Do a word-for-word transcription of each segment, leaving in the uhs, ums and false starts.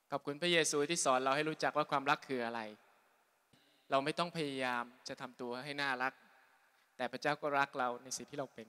ขอบคุณพระเยซูที่สอนเราให้รู้จักว่าความรักคืออะไรเราไม่ต้องพยายามจะทำตัวให้น่ารักแต่พระเจ้าก็รักเราในสิ่งที่เราเป็น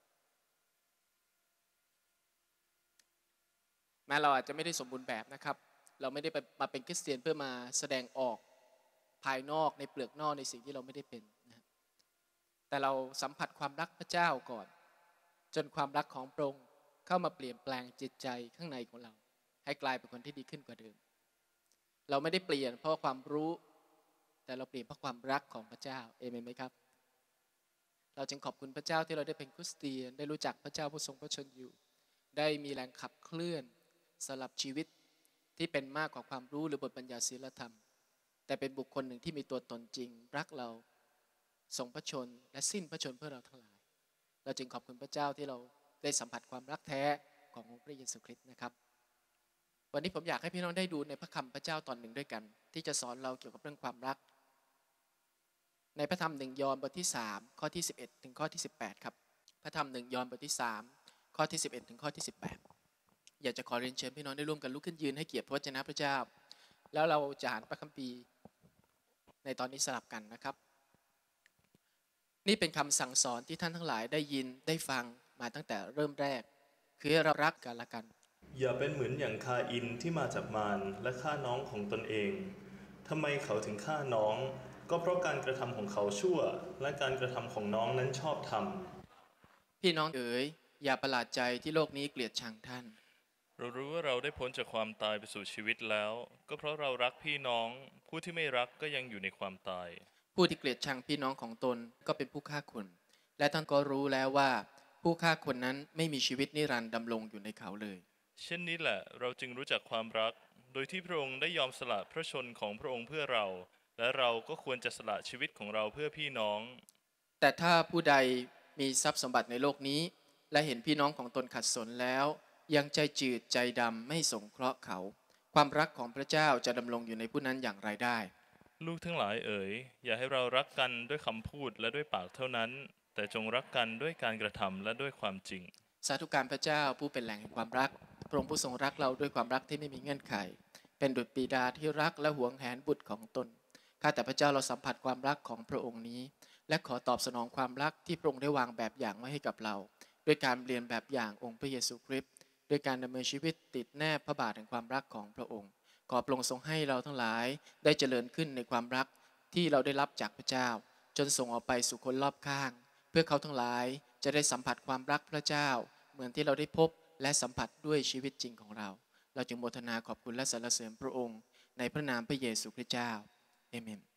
แม้เราอาจจะไม่ได้สมบูรณ์แบบนะครับเราไม่ได้มาเป็นคริสเตียนเพื่อมาแสดงออกภายนอกในเปลือกนอกในสิ่งที่เราไม่ได้เป็นนะแต่เราสัมผัสความรักพระเจ้าก่อนจนความรักของพระองค์เข้ามาเปลี่ยนแปลงจิตใจข้างในของเราให้กลายเป็นคนที่ดีขึ้นกว่าเดิมเราไม่ได้เปลี่ยนเพราะความรู้แต่เราเปลี่ยนเพราะความรักของพระเจ้าเอเมนไหมครับเราจึงขอบคุณพระเจ้าที่เราได้เป็นคริสเตียนได้รู้จักพระเจ้าผู้ทรงพระชนอยู่ได้มีแรงขับเคลื่อนสำหรับชีวิตที่เป็นมากกว่าความรู้หรือบทบัญญัติศีลธรรมแต่เป็นบุคคลหนึ่งที่มีตัวตนจริงรักเราทรงพระชนและสิ้นพระชนเพื่อเราทั้งหลายเราจึงขอบคุณพระเจ้าที่เราได้สัมผัสความรักแท้ขององค์พระเยซูคริสต์นะครับวันนี้ผมอยากให้พี่น้องได้ดูในพระคำพระเจ้าตอนหนึ่งด้วยกันที่จะสอนเราเกี่ยวกับเรื่องความรักในพระธรรมหนึ่งยอห์นบทที่สามข้อที่สิบเอ็ดถึงข้อที่สิบแปดครับพระธรรมหนึ่งยอห์นบทที่สามข้อที่สิบเอ็ดถึงข้อที่สิบแปดอยากจะขอเรียนเชิญพี่น้องได้ร่วมกันลุกขึ้นยืนให้เกียรติพระวจนะพระเจ้าแล้วเราจะอ่านพระคัมภีร์ในตอนนี้สลับกันนะครับนี่เป็นคำสั่งสอนที่ท่านทั้งหลายได้ยินได้ฟังมาตั้งแต่เริ่มแรกคือให้เรารักกันละกันอย่าเป็นเหมือนอย่างคาอินที่มาจากมารและฆ่าน้องของตนเองทำไมเขาถึงฆ่าน้องก็เพราะการกระทำของเขาชั่วและการกระทำของน้องนั้นชอบธรรมพี่น้องเอ๋ยอย่าประหลาดใจที่โลกนี้เกลียดชังท่านเรารู้ว่าเราได้พ้นจากความตายไปสู่ชีวิตแล้วก็เพราะเรารักพี่น้องผู้ที่ไม่รักก็ยังอยู่ในความตายผู้ที่เกลียดชังพี่น้องของตนก็เป็นผู้ฆ่าคนและท่านก็รู้แล้วว่าผู้ฆ่าคนนั้นไม่มีชีวิตนิรันดร์ดำรงอยู่ในเขาเลยเช่นนี้แหละเราจึงรู้จักความรักโดยที่พระองค์ได้ยอมสละพระชนของพระองค์เพื่อเราและเราก็ควรจะสละชีวิตของเราเพื่อพี่น้องแต่ถ้าผู้ใดมีทรัพย์สมบัติในโลกนี้และเห็นพี่น้องของตนขัดสนแล้วยังใจจืดใจดำไม่สงเคราะห์เขาความรักของพระเจ้าจะดำรงอยู่ในผู้นั้นอย่างไรได้ลูกทั้งหลายเอ๋ยอย่าให้เรารักกันด้วยคำพูดและด้วยปากเท่านั้นแต่จงรักกันด้วยการกระทำและด้วยความจริงสาธุการพระเจ้าผู้เป็นแหล่งแห่งความรักพระองค์ผู้ทรงรักเราด้วยความรักที่ไม่มีเงื่อนไขเป็นดุจบิดาที่รักและหวงแหนบุตรของตนข้าแต่พระเจ้าเราสัมผัสความรักของพระองค์นี้และขอตอบสนองความรักที่พระองค์ได้วางแบบอย่างไว้ให้กับเราด้วยการเรียนแบบอย่างองค์พระเยซูคริสต์ด้วยการดำเนินชีวิตติดแนบพระบาทแห่งความรักของพระองค์ขอพระองค์ทรงให้เราทั้งหลายได้เจริญขึ้นในความรักที่เราได้รับจากพระเจ้าจนส่งออกไปสู่คนรอบข้างเพื่อเขาทั้งหลายจะได้สัมผัสความรักพระเจ้าเหมือนที่เราได้พบและสัมผัสด้วยชีวิตจริงของเราเราจึงโมทนาขอบคุณและสรรเสริญพระองค์ในพระนามพระเยซูคริสต์เจ้าเอเมน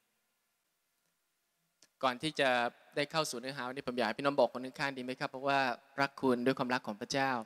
ก่อนที่จะได้เข้าสู่เนื้อหาวันนี้ผมอยากให้พี่น้องบอกคนข้างๆดีไหมครับเพราะว่ารักคุณด้วยความรักของพระเจ้า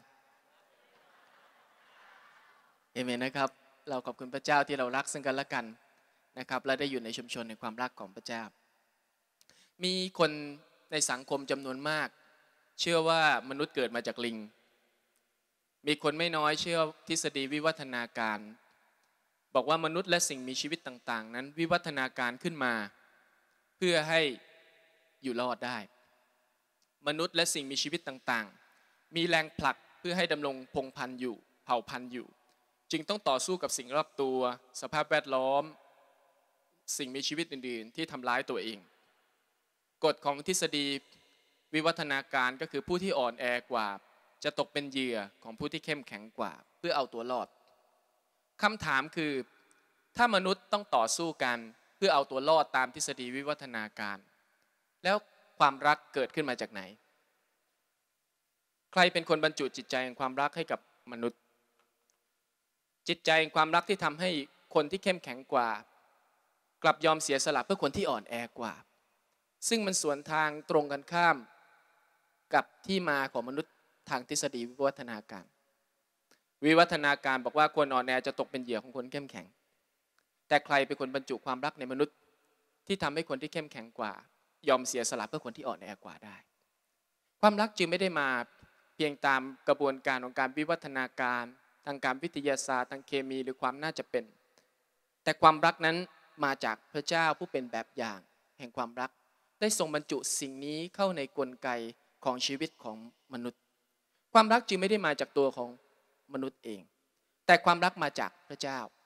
เอเมนนะครับเราขอบคุณพระเจ้าที่เรารักซึ่งกันและกันนะครับและได้อยู่ในชุมชนในความรักของพระเจ้ามีคนในสังคมจำนวนมากเชื่อว่ามนุษย์เกิดมาจากลิงมีคนไม่น้อยเชื่อทฤษฎีวิวัฒนาการบอกว่ามนุษย์และสิ่งมีชีวิตต่างๆนั้นวิวัฒนาการขึ้นมาเพื่อให้อยู่รอดได้มนุษย์และสิ่งมีชีวิตต่างๆมีแรงผลักเพื่อให้ดำรงพงพันธุ์อยู่เผ่าพันธุ์อยู่จึงต้องต่อสู้กับสิ่งรอบตัวสภาพแวดล้อมสิ่งมีชีวิตอื่นๆที่ทำร้ายตัวเองกฎของทฤษฎีวิวัฒนาการก็คือผู้ที่อ่อนแอกว่าจะตกเป็นเหยื่อของผู้ที่เข้มแข็งกว่าเพื่อเอาตัวรอดคำถามคือถ้ามนุษย์ต้องต่อสู้กันเพื่อเอาตัวรอดตามทฤษฎีวิวัฒนาการแล้วความรักเกิดขึ้นมาจากไหนใครเป็นคนบรรจุจิตใจแห่งความรักให้กับมนุษย์จิตใจแห่งความรักที่ทำให้คนที่เข้มแข็งกว่ากลับยอมเสียสละเพื่อคนที่อ่อนแอกว่าซึ่งมันสวนทางตรงกันข้ามกับที่มาของมนุษย์ทางทฤษฎีวิวัฒนาการวิวัฒนาการบอกว่าคนอ่อนแอจะตกเป็นเหยื่อของคนเข้มแข็งแต่ใครเป็นคนบรรจุความรักในมนุษย์ที่ทำให้คนที่เข้มแข็งกว่ายอมเสียสละเพื่อคนที่อ่อนแอกว่าได้ความรักจึงไม่ได้มาเพียงตามกระบวนการของการวิวัฒนาการทางการวิทยาศาสตร์ทางเคมีหรือความน่าจะเป็นแต่ความรักนั้นมาจากพระเจ้าผู้เป็นแบบอย่างแห่งความรักได้ทรงบรรจุสิ่งนี้เข้าในกลไกของชีวิตของมนุษย์ความรักจึงไม่ได้มาจากตัวของมนุษย์เองแต่ความรักมาจากพระเจ้า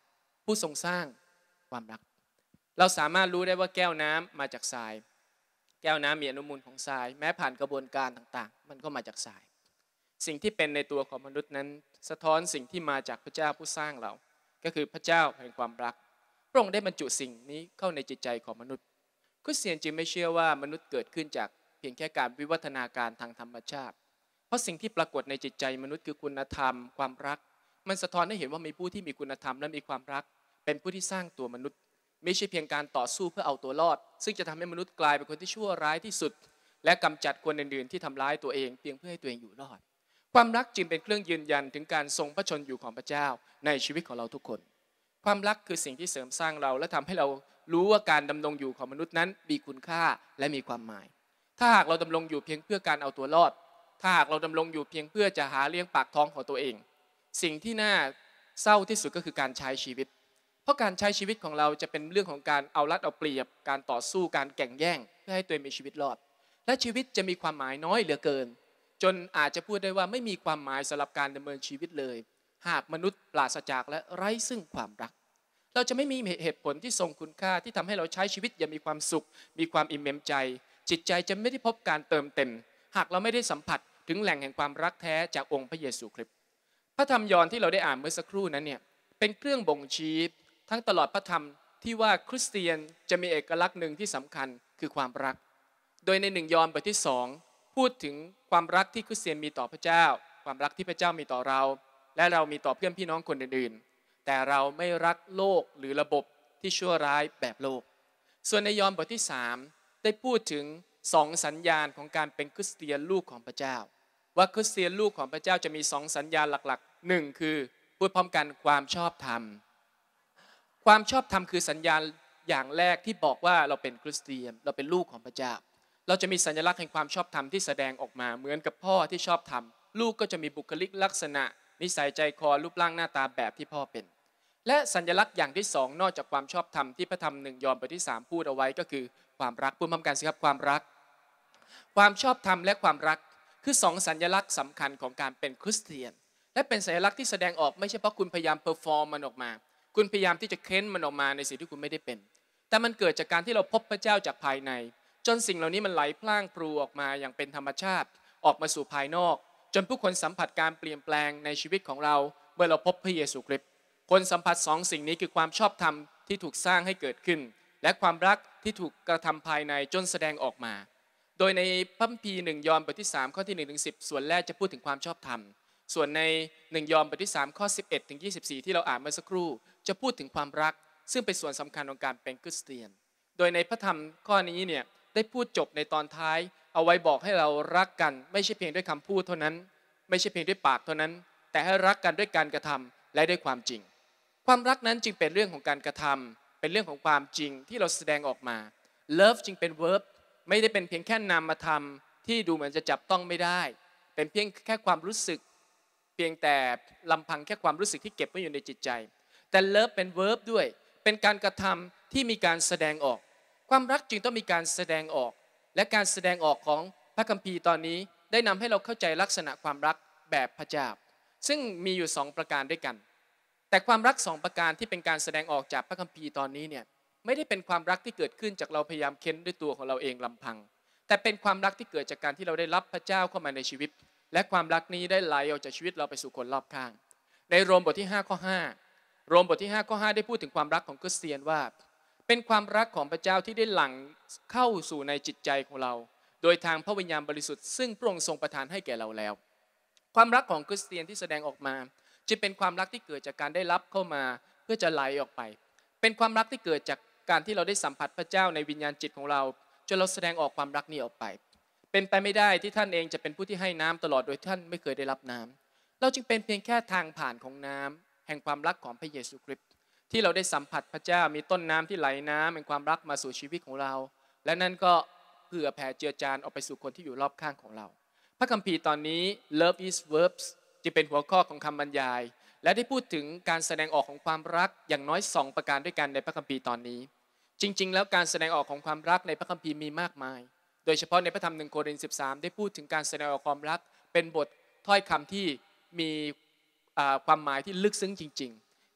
ผู้ทรงสร้างความรักเราสามารถรู้ได้ว่าแก้วน้ำมาจากทรายแก้วน้ำมีอนุมูลของทรายแม้ผ่านกระบวนการต่างๆมันก็มาจากทรายสิ่งที่เป็นในตัวของมนุษย์นั้นสะท้อนสิ่งที่มาจากพระเจ้าผู้สร้างเราก็คือพระเจ้าแห่งความรักพระองค์ได้บรรจุสิ่งนี้เข้าในจิตใจของมนุษย์คริสเตียนจึงไม่เชื่อว่ามนุษย์เกิดขึ้นจากเพียงแค่การวิวัฒนาการทางธรรมชาติเพราะสิ่งที่ปรากฏในจิตใจมนุษย์คือคุณธรรมความรักมันสะท้อนให้เห็นว่ามีผู้ที่มีคุณธรรมและมีความรักเป็นผู้ที่สร้างตัวมนุษย์ไม่ใช่เพียงการต่อสู้เพื่อเอาตัวรอดซึ่งจะทำให้มนุษย์กลายเป็นคนที่ชั่วร้ายที่สุดและกำจัดคนอื่นๆที่ทำร้ายตัวเองเพียงเพื่อให้ตัวเองอยู่รอดความรักจึงเป็นเครื่องยืนยันถึงการทรงพระชนอยู่ของพระเจ้าในชีวิตของเราทุกคนความรักคือสิ่งที่เสริมสร้างเราและทำให้เรารู้ว่าการดำรงอยู่ของมนุษย์นั้นมีคุณค่าและมีความหมายถ้าหากเราดำรงอยู่เพียงเพื่อการเอาตัวรอดถ้าหากเราดำรงอยู่เพียงเพื่อจะหาเลี้ยงปากท้องของตัวเองสิ่งที่น่าเศร้าที่สุดก็คือการใช้ชีวิตเพราะการใช้ชีวิตของเราจะเป็นเรื่องของการเอารัดเอาเปรียบการต่อสู้การแข่งแย่งเพื่อให้ตัวเองมีชีวิตรอดและชีวิตจะมีความหมายน้อยเหลือเกินจนอาจจะพูดได้ว่าไม่มีความหมายสำหรับการดำเนินชีวิตเลยหากมนุษย์ปราศจากและไร้ซึ่งความรักเราจะไม่มีเหตุผลที่ทรงคุณค่าที่ทำให้เราใช้ชีวิตอย่างมีความสุขมีความอิ่มเอมใจจิตใจจะไม่ได้พบการเติมเต็มหากเราไม่ได้สัมผัสถึงแหล่งแห่งความรักแท้จากองค์พระเยซูคริสต์พระธรรมยอห์นที่เราได้อ่านเมื่อสักครู่นั้นเนี่ยเป็นเครื่องบ่งชี้ทั้งตลอดพระธรรมที่ว่าคริสเตียนจะมีเอกลักษณ์หนึ่งที่สำคัญคือความรักโดยในหนึ่งยอห์นบทที่สองพูดถึงความรักที่คริสเตียนมีต่อพระเจ้าความรักที่พระเจ้ามีต่อเราและเรามีต่อเพื่อนพี่น้องคนอื่นๆแต่เราไม่รักโลกหรือระบบที่ชั่วร้ายแบบโลกส่วนในยอห์นบทที่สามได้พูดถึงสองสัญญาณของการเป็นคริสเตียนลูกของพระเจ้าว่าคริสเตียนลูกของพระเจ้าจะมีสองสัญญาณหลักๆหนึ่งคือพูดพร้อมกันความชอบธรรมความชอบธรรมคือสัญญาณอย่างแรกที่บอกว่าเราเป็นคริสเตียนเราเป็นลูกของพระเจ้าเราจะมีสัญลักษณ์แห่งความชอบธรรมที่แสดงออกมาเหมือนกับพ่อที่ชอบธรรมลูกก็จะมีบุคลิกลักษณะนิสัยใจคอรูปร่างหน้าตาแบบที่พ่อเป็นและสัญลักษณ์อย่างที่สองนอกจากความชอบธรรมที่พระธรรมหนึ่งยอห์นบทที่สามพูดเอาไว้ก็คือความรักพูดพร้อมกันสิครับความรักความชอบธรรมและความรักคือสองสัญลักษณ์สำคัญของการเป็นคริสเตียนและเป็นสัญลักษณ์ที่แสดงออกไม่ใช่เพราะคุณพยายามเพอร์ฟอร์มมันออกมาคุณพยายามที่จะเค้นมันออกมาในสิ่งที่คุณไม่ได้เป็นแต่มันเกิดจากการที่เราพบพระเจ้าจากภายในจนสิ่งเหล่านี้มันไหลพล่างพลูออกมาอย่างเป็นธรรมชาติออกมาสู่ภายนอกจนผู้คนสัมผัสการเปลี่ยนแปลงในชีวิตของเราเมื่อเราพบพระเยซูคริสต์คนสัมผัสสองสิ่งนี้คือความชอบธรรมที่ถูกสร้างให้เกิดขึ้นและความรักที่ถูกกระทำภายในจนแสดงออกมาโดยในพระคัมภีร์หนึ่งยอห์นบทที่สามข้อที่หนึ่งถึงสิบส่วนแรกจะพูดถึงความชอบธรรมส่วนในหนึ่งยอห์นบทที่สามข้อสิบเอ็ดถึงยี่สิบสี่ที่เราอ่านเมื่อสักครู่จะพูดถึงความรักซึ่งเป็นส่วนสำคัญของการเป็นคริสเตียนโดยในพระธรรมข้อนี้เนี่ยได้พูดจบในตอนท้ายเอาไว้บอกให้เรารักกันไม่ใช่เพียงด้วยคำพูดเท่านั้นไม่ใช่เพียงด้วยปากเท่านั้นแต่ให้รักกันด้วยการกระทำและด้วยความจริงความรักนั้นจึงเป็นเรื่องของการกระทำเป็นเรื่องของความจริงที่เราแสดงออกมา love จึงเป็น verb ไม่ได้เป็นเพียงแค่นามธรรมที่ดูเหมือนจะจับต้องไม่ได้เป็นเพียงแค่ความรู้สึกเพียงแต่ลำพังแค่ความรู้สึกที่เก็บไว้อยู่ในจิตใจแต่ love เป็น verb ด้วยเป็นการกระทำที่มีการแสดงออกความรักจึงต้องมีการแสดงออกและการแสดงออกของพระคัมภีร์ตอนนี้ได้นำให้เราเข้าใจลักษณะความรักแบบพระเจ้าซึ่งมีอยู่สองประการด้วยกันแต่ความรักสองประการที่เป็นการแสดงออกจากพระคัมภีร์ตอนนี้เนี่ยไม่ได้เป็นความรักที่เกิดขึ้นจากเราพยายามเค้นด้วยตัวของเราเองลำพังแต่เป็นความรักที่เกิดจากการที่เราได้รับพระเจ้าเข้ามาในชีวิตและความรักนี้ได้ไหลออกจากชีวิตเราไปสู่คนรอบข้างในโรมบทที่ห้าข้อห้าโรมบทที่ห้าข้อห้าได้พูดถึงความรักของคริสเตียนว่าเป็นความรักของพระเจ้าที่ได้หลั่งเข้าสู่ในจิตใจของเราโดยทางพระวิญญาณบริสุทธิ์ซึ่งพระองค์ทรงประทานให้แก่เราแล้วความรักของคริสเตียนที่แสดงออกมาจะเป็นความรักที่เกิดจากการได้รับเข้ามาเพื่อจะไหลออกไปเป็นความรักที่เกิดจากการที่เราได้สัมผัสพระเจ้าในวิญญาณจิตของเราจนเราแสดงออกความรักนี้ออกไปเป็นไปไม่ได้ที่ท่านเองจะเป็นผู้ที่ให้น้ำตลอดโดยท่านไม่เคยได้รับน้ำเราจึงเป็นเพียงแค่ทางผ่านของน้ำแห่งความรักของพระเยซูคริสต์ที่เราได้สัมผัสพระเจ้ามีต้นน้ำที่ไหลน้ำแห่งความรักมาสู่ชีวิตของเราและนั่นก็เผื่อแผ่เจือจานออกไปสู่คนที่อยู่รอบข้างของเราพระคัมภีร์ตอนนี้ love is verbs จะเป็นหัวข้อของคำบรรยายและได้พูดถึงการแสดงออกของความรักอย่างน้อยสองประการด้วยกันในพระคัมภีร์ตอนนี้จริงๆแล้วการแสดงออกของความรักในพระคัมภีร์มีมากมายโดยเฉพาะในพระธรรมหนึ่งโครินธ์สิบสามได้พูดถึงการแสดงออกความรักเป็นบทถ้อยคำที่มีความหมายที่ลึกซึ้งจริงๆ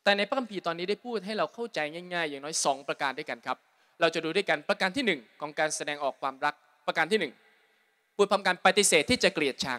แต่ในพระคัมภีร์ตอนนี้ได้พูดให้เราเข้าใจง่ายๆอย่างน้อยสองประการด้วยกันครับเราจะดูด้วยกันประการที่หนึ่งของการแสดงออกความรักประการที่หนึ่งพูดพร้อมกันปฏิเสธที่จะเกลียดชัง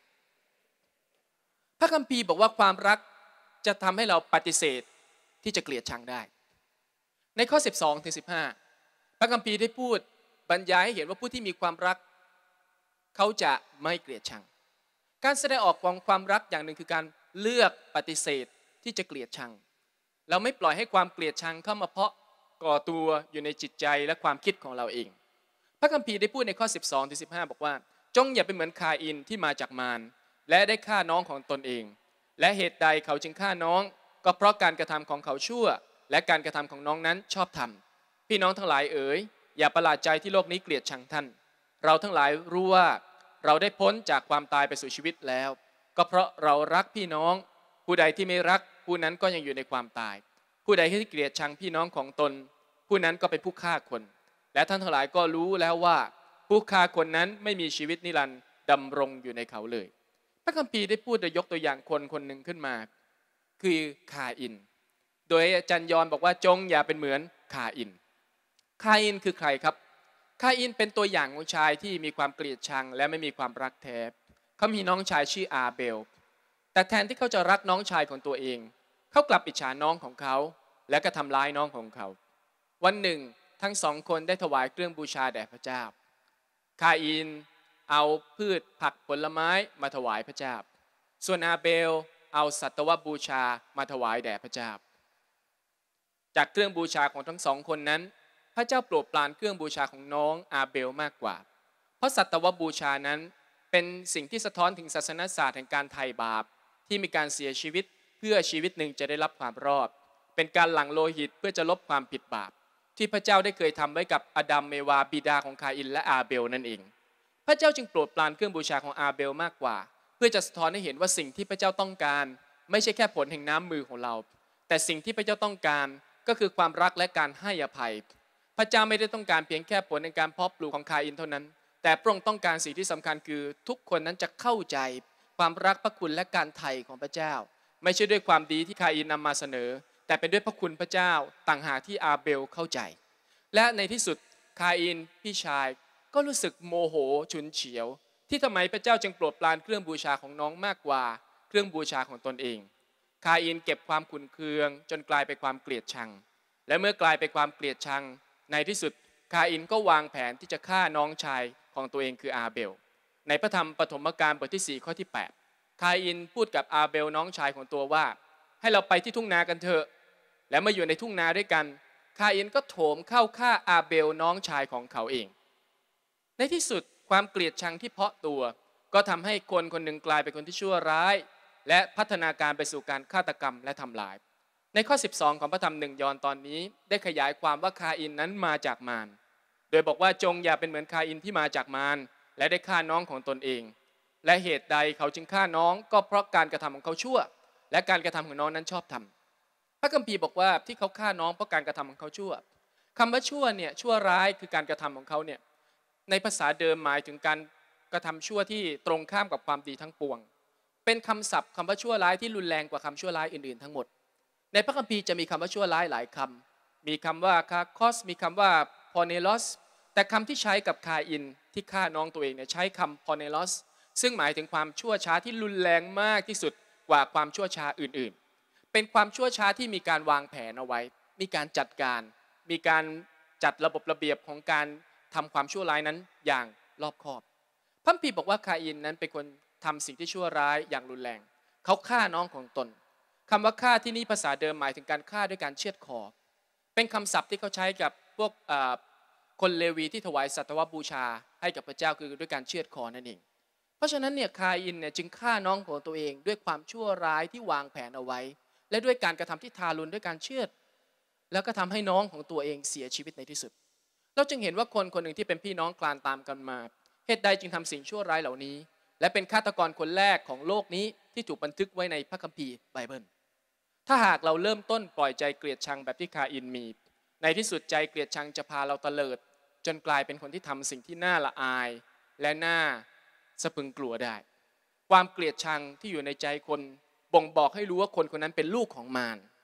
พระคัมภีร์บอกว่าความรักจะทำให้เราปฏิเสธที่จะเกลียดชังได้ในข้อสิบสองถึงสิบห้าพระคัมภีร์ได้พูดบรรยายให้เห็นว่าผู้ที่มีความรักเขาจะไม่เกลียดชังการแสดงออกของความรักอย่างหนึ่งคือการเลือกปฏิเสธที่จะเกลียดชังเราไม่ปล่อยให้ความเกลียดชังเข้ามาเพาะก่อตัวอยู่ในจิตใจและความคิดของเราเองพระคัมภีร์ได้พูดในข้อสิบสองถึงสิบห้าบอกว่าจงอย่าเป็นเหมือนคาอินที่มาจากมารและได้ฆ่าน้องของตนเองและเหตุใดเขาจึงฆ่าน้องก็เพราะการกระทำของเขาชั่วและการกระทำของน้องนั้นชอบธรรมพี่น้องทั้งหลายเอ๋ยอย่าประหลาดใจที่โลกนี้เกลียดชังท่านเราทั้งหลายรู้ว่าเราได้พ้นจากความตายไปสู่ชีวิตแล้วก็เพราะเรารักพี่น้องผู้ใดที่ไม่รักผู้นั้นก็ยังอยู่ในความตายผู้ใดที่เกลียดชังพี่น้องของตนผู้นั้นก็เป็นผู้ฆ่าคนและท่านทั้งหลายก็รู้แล้วว่าผู้ฆ่าคนนั้นไม่มีชีวิตนิรันดร์ดำรงอยู่ในเขาเลยพระคัมภีร์ได้พูดโดยยกตัวอย่างคนคนหนึ่งขึ้นมาคือคาอินโดยอาจารย์ยอนบอกว่าจงอย่าเป็นเหมือนคาอินคาอินคือใครครับคาอินเป็นตัวอย่างของชายที่มีความเกลียดชังและไม่มีความรักแท้เขามีน้องชายชื่ออาเบลแต่แทนที่เขาจะรักน้องชายของตัวเองเขากลับอิจฉาน้องของเขาและก็ทำร้ายน้องของเขาวันหนึ่งทั้งสองคนได้ถวายเครื่องบูชาแด่พระเจ้าคาอินเอาพืชผักผลไม้มาถวายพระเจ้าส่วนอาเบลเอาสัตวบูชามาถวายแด่พระเจ้าจากเครื่องบูชาของทั้งสองคนนั้นพระเจ้าโปรดปรานเครื่องบูชาของน้องอาเบลมากกว่าเพราะสัตวบูชานั้นเป็นสิ่งที่สะท้อนถึงศาสนศาสตร์แห่งการไถ่บาปที่มีการเสียชีวิตเพื่อชีวิตหนึ่งจะได้รับความรอดเป็นการหลั่งโลหิตเพื่อจะลบความผิดบาปที่พระเจ้าได้เคยทำไว้กับอดัมเมวาบิดาของคาอินและอาเบลนั่นเองพระเจ้าจึงโปรดปรานเครื่องบูชาของอาเบลมากกว่าเพื่อจะสะท้อนให้เห็นว่าสิ่งที่พระเจ้าต้องการไม่ใช่แค่ผลแห่งน้ำมือของเราแต่สิ่งที่พระเจ้าต้องการก็คือความรักและการให้อภัยพระเจ้าไม่ได้ต้องการเพียงแค่ผลในการเพาะปลูกของคาอินเท่านั้นแต่พระองค์ต้องการสิ่งที่สำคัญคือทุกคนนั้นจะเข้าใจความรักพระคุณและการไถ่ของพระเจ้าไม่ใช่ด้วยความดีที่คาอินนำมาเสนอแต่เป็นด้วยพระคุณพระเจ้าต่างหากที่อาเบลเข้าใจและในที่สุดคาอินพี่ชายก็รู้สึกโมโหฉุนเฉียวที่ทำไมพระเจ้าจึงโปรดปรานเครื่องบูชาของน้องมากกว่าเครื่องบูชาของตนเองคาอินเก็บความขุ่นเคืองจนกลายเป็นความเกลียดชังและเมื่อกลายเป็นความเกลียดชังในที่สุดคาอินก็วางแผนที่จะฆ่าน้องชายของตัวเองคืออาเบลในพระธรรมปฐมกาลบทที่สี่ข้อที่แปดคาอินพูดกับอาเบลน้องชายของตัวว่าให้เราไปที่ทุ่งนากันเถอะและเมื่ออยู่ในทุ่งนาด้วยกันคาอินก็โถมเข้าฆ่าอาเบลน้องชายของเขาเองในที่สุดความเกลียดชังที่เพาะตัวก็ทำให้คนคนหนึ่งกลายเป็นคนที่ชั่วร้ายและพัฒนาการไปสู่การฆาตกรรมและทำลายในข้อสิบสองของพระธรรมหนึ่งยอห์นตอนนี้ได้ขยายความว่าคาอินนั้นมาจากมารโดยบอกว่าจงอย่าเป็นเหมือนคาอินที่มาจากมารและได้ฆ่าน้องของตนเองและเหตุใดเขาจึงฆ่าน้องก็เพราะการกระทำของเขาชั่วและการกระทำของน้องนั้นชอบธรรมพระคัมภีร์บอกว่าที่เขาฆ่าน้องเพราะการกระทำของเขาชั่วคำว่าชั่วเนี่ยชั่วร้ายคือการกระทำของเขาเนี่ยในภาษาเดิมหมายถึงการกระทำชั่วที่ตรงข้ามกับความดีทั้งปวงเป็นคำศัพท์คำว่าชั่วร้ายที่รุนแรงกว่าคำชั่วร้ายอื่นๆทั้งหมดในพระคัมภีร์จะมีคำว่าชั่วร้ายหลายคำมีคำว่าคาคอสมีคำว่าพอเนลอสแต่คำที่ใช้กับคาอินที่ฆ่าน้องตัวเองเนี่ยใช้คำพอเนลอสซึ่งหมายถึงความชั่วช้าที่รุนแรงมากที่สุดกว่าความชั่วช้าอื่นๆเป็นความชั่วช้าที่มีการวางแผนเอาไว้มีการจัดการมีการจัดระบบระเบียบของการทำความชั่วร้ายนั้นอย่างรอบคอบพระคัมภีร์บอกว่าคาอินนั้นเป็นคนทำสิ่งที่ชั่วร้ายอย่างรุนแรงเขาฆ่าน้องของตนคำว่าฆ่าที่นี่ภาษาเดิมหมายถึงการฆ่าด้วยการเชือดคอเป็นคำศัพท์ที่เขาใช้กับพวกคนเลวีที่ถวายสัตวบูชาให้กับพระเจ้าคือด้วยการเชือดคอนั่นเองเพราะฉะนั้นเนี่ยคาอินเนี่ยจึงฆ่าน้องของตัวเองด้วยความชั่วร้ายที่วางแผนเอาไว้และด้วยการกระทำที่ทารุณด้วยการเชือดแล้วก็ทำให้น้องของตัวเองเสียชีวิตในที่สุดเราจึงเห็นว่าคนคนหนึ่งที่เป็นพี่น้องคลานตามกันมาเหตุใดจึงทำสิ่งชั่วร้ายเหล่านี้และเป็นฆาตกรคนแรกของโลกนี้ที่ถูกบันทึกไว้ในพระคัมภีร์ไบเบิลถ้าหากเราเริ่มต้นปล่อยใจเกลียดชังแบบที่คาอินมีในที่สุดใจเกลียดชังจะพาเราเตลิดจนกลายเป็นคนที่ทำสิ่งที่น่าละอายและน่าสะพรึงกลัวได้ความเกลียดชังที่อยู่ในใจคนบ่งบอกให้รู้ว่าคนคนนั้นเป็นลูกของมาร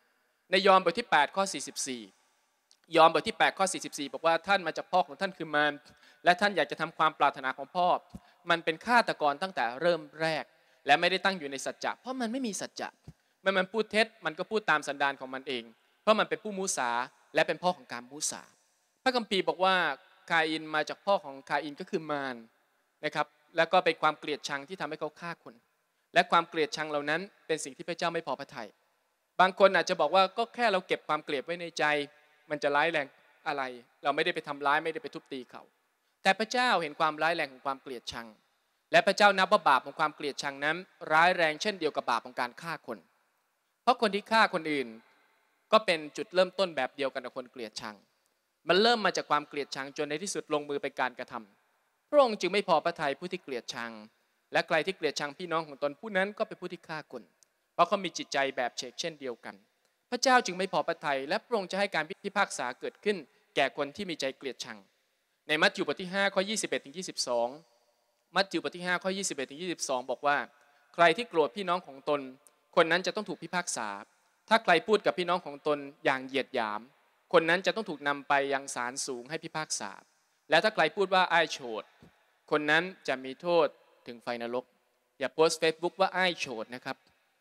ในยอห์นบทที่แปดข้อสี่สิบสี่ยอห์นบทที่แปดข้อสี่สิบสี่บอกว่าท่านมาจากพ่อของท่านคือมารและท่านอยากจะทำความปรารถนาของพ่อมันเป็นฆาตกรตั้งแต่เริ่มแรกและไม่ได้ตั้งอยู่ในสัจจะเพราะมันไม่มีสัจจะเมื่อมันพูดเท็จมันก็พูดตามสันดานของมันเองเพราะมันเป็นผู้มุสาและเป็นพ่อของการมุสาพระคัมภีร์บอกว่าคาอินมาจากพ่อของคาอินก็คือมารนะครับแล้วก็เป็นความเกลียดชังที่ทำให้เขาฆ่าคนและความเกลียดชังเหล่านั้นเป็นสิ่งที่พระเจ้าไม่พอพระทัยบางคนอาจจะบอกว่าก็แค่เราเก็บความเกลียดไว้ในใจมันจะร้ายแรงอะไรเราไม่ได้ไปทำร้ายไม่ได้ไปทุบตีเขาแต่พระเจ้าเห็นความร้ายแรงของความเกลียดชังและพระเจ้านับว่าบาปของความเกลียดชังนั้นร้ายแรงเช่นเดียวกับบาปของการฆ่าคนเพราะคนที่ฆ่าคนอื่นก็เป็นจุดเริ่มต้นแบบเดียวกันกับคนเกลียดชังมันเริ่มมาจากความเกลียดชังจนในที่สุดลงมือไปการกระทำพระองค์จึงไม่พอพระทัยผู้ที่เกลียดชังและใครที่เกลียดชังพี่น้องของตนผู้นั้นก็เป็นผู้ที่ฆ่าคนเพราะเขามีจิตใจแบบเฉกเช่นเดียวกันพระเจ้าจึงไม่พอพระทัยและพระองค์จะให้การพิพากษาเกิดขึ้นแก่คนที่มีใจเกลียดชังในมัทธิวบทที่ห้าข้อยี่สิบเอ็ดถึงยี่สิบสองมัทธิวบทที่ห้าข้อยี่สิบเอ็ดถึงยี่สิบสองบอกว่าใครที่โกรธพี่น้องของตนคนนั้นจะต้องถูกพิพากษาถ้าใครพูดกับพี่น้องของตนอย่างเหยียดหยามคนนั้นจะต้องถูกนำไปยังศาลสูงให้พิพากษาและถ้าใครพูดว่าอ้ายโฉดคนนั้นจะมีโทษถึงไฟนรกอย่าโพสต์เฟซบุ๊กว่าอ้ายโฉดนะครับ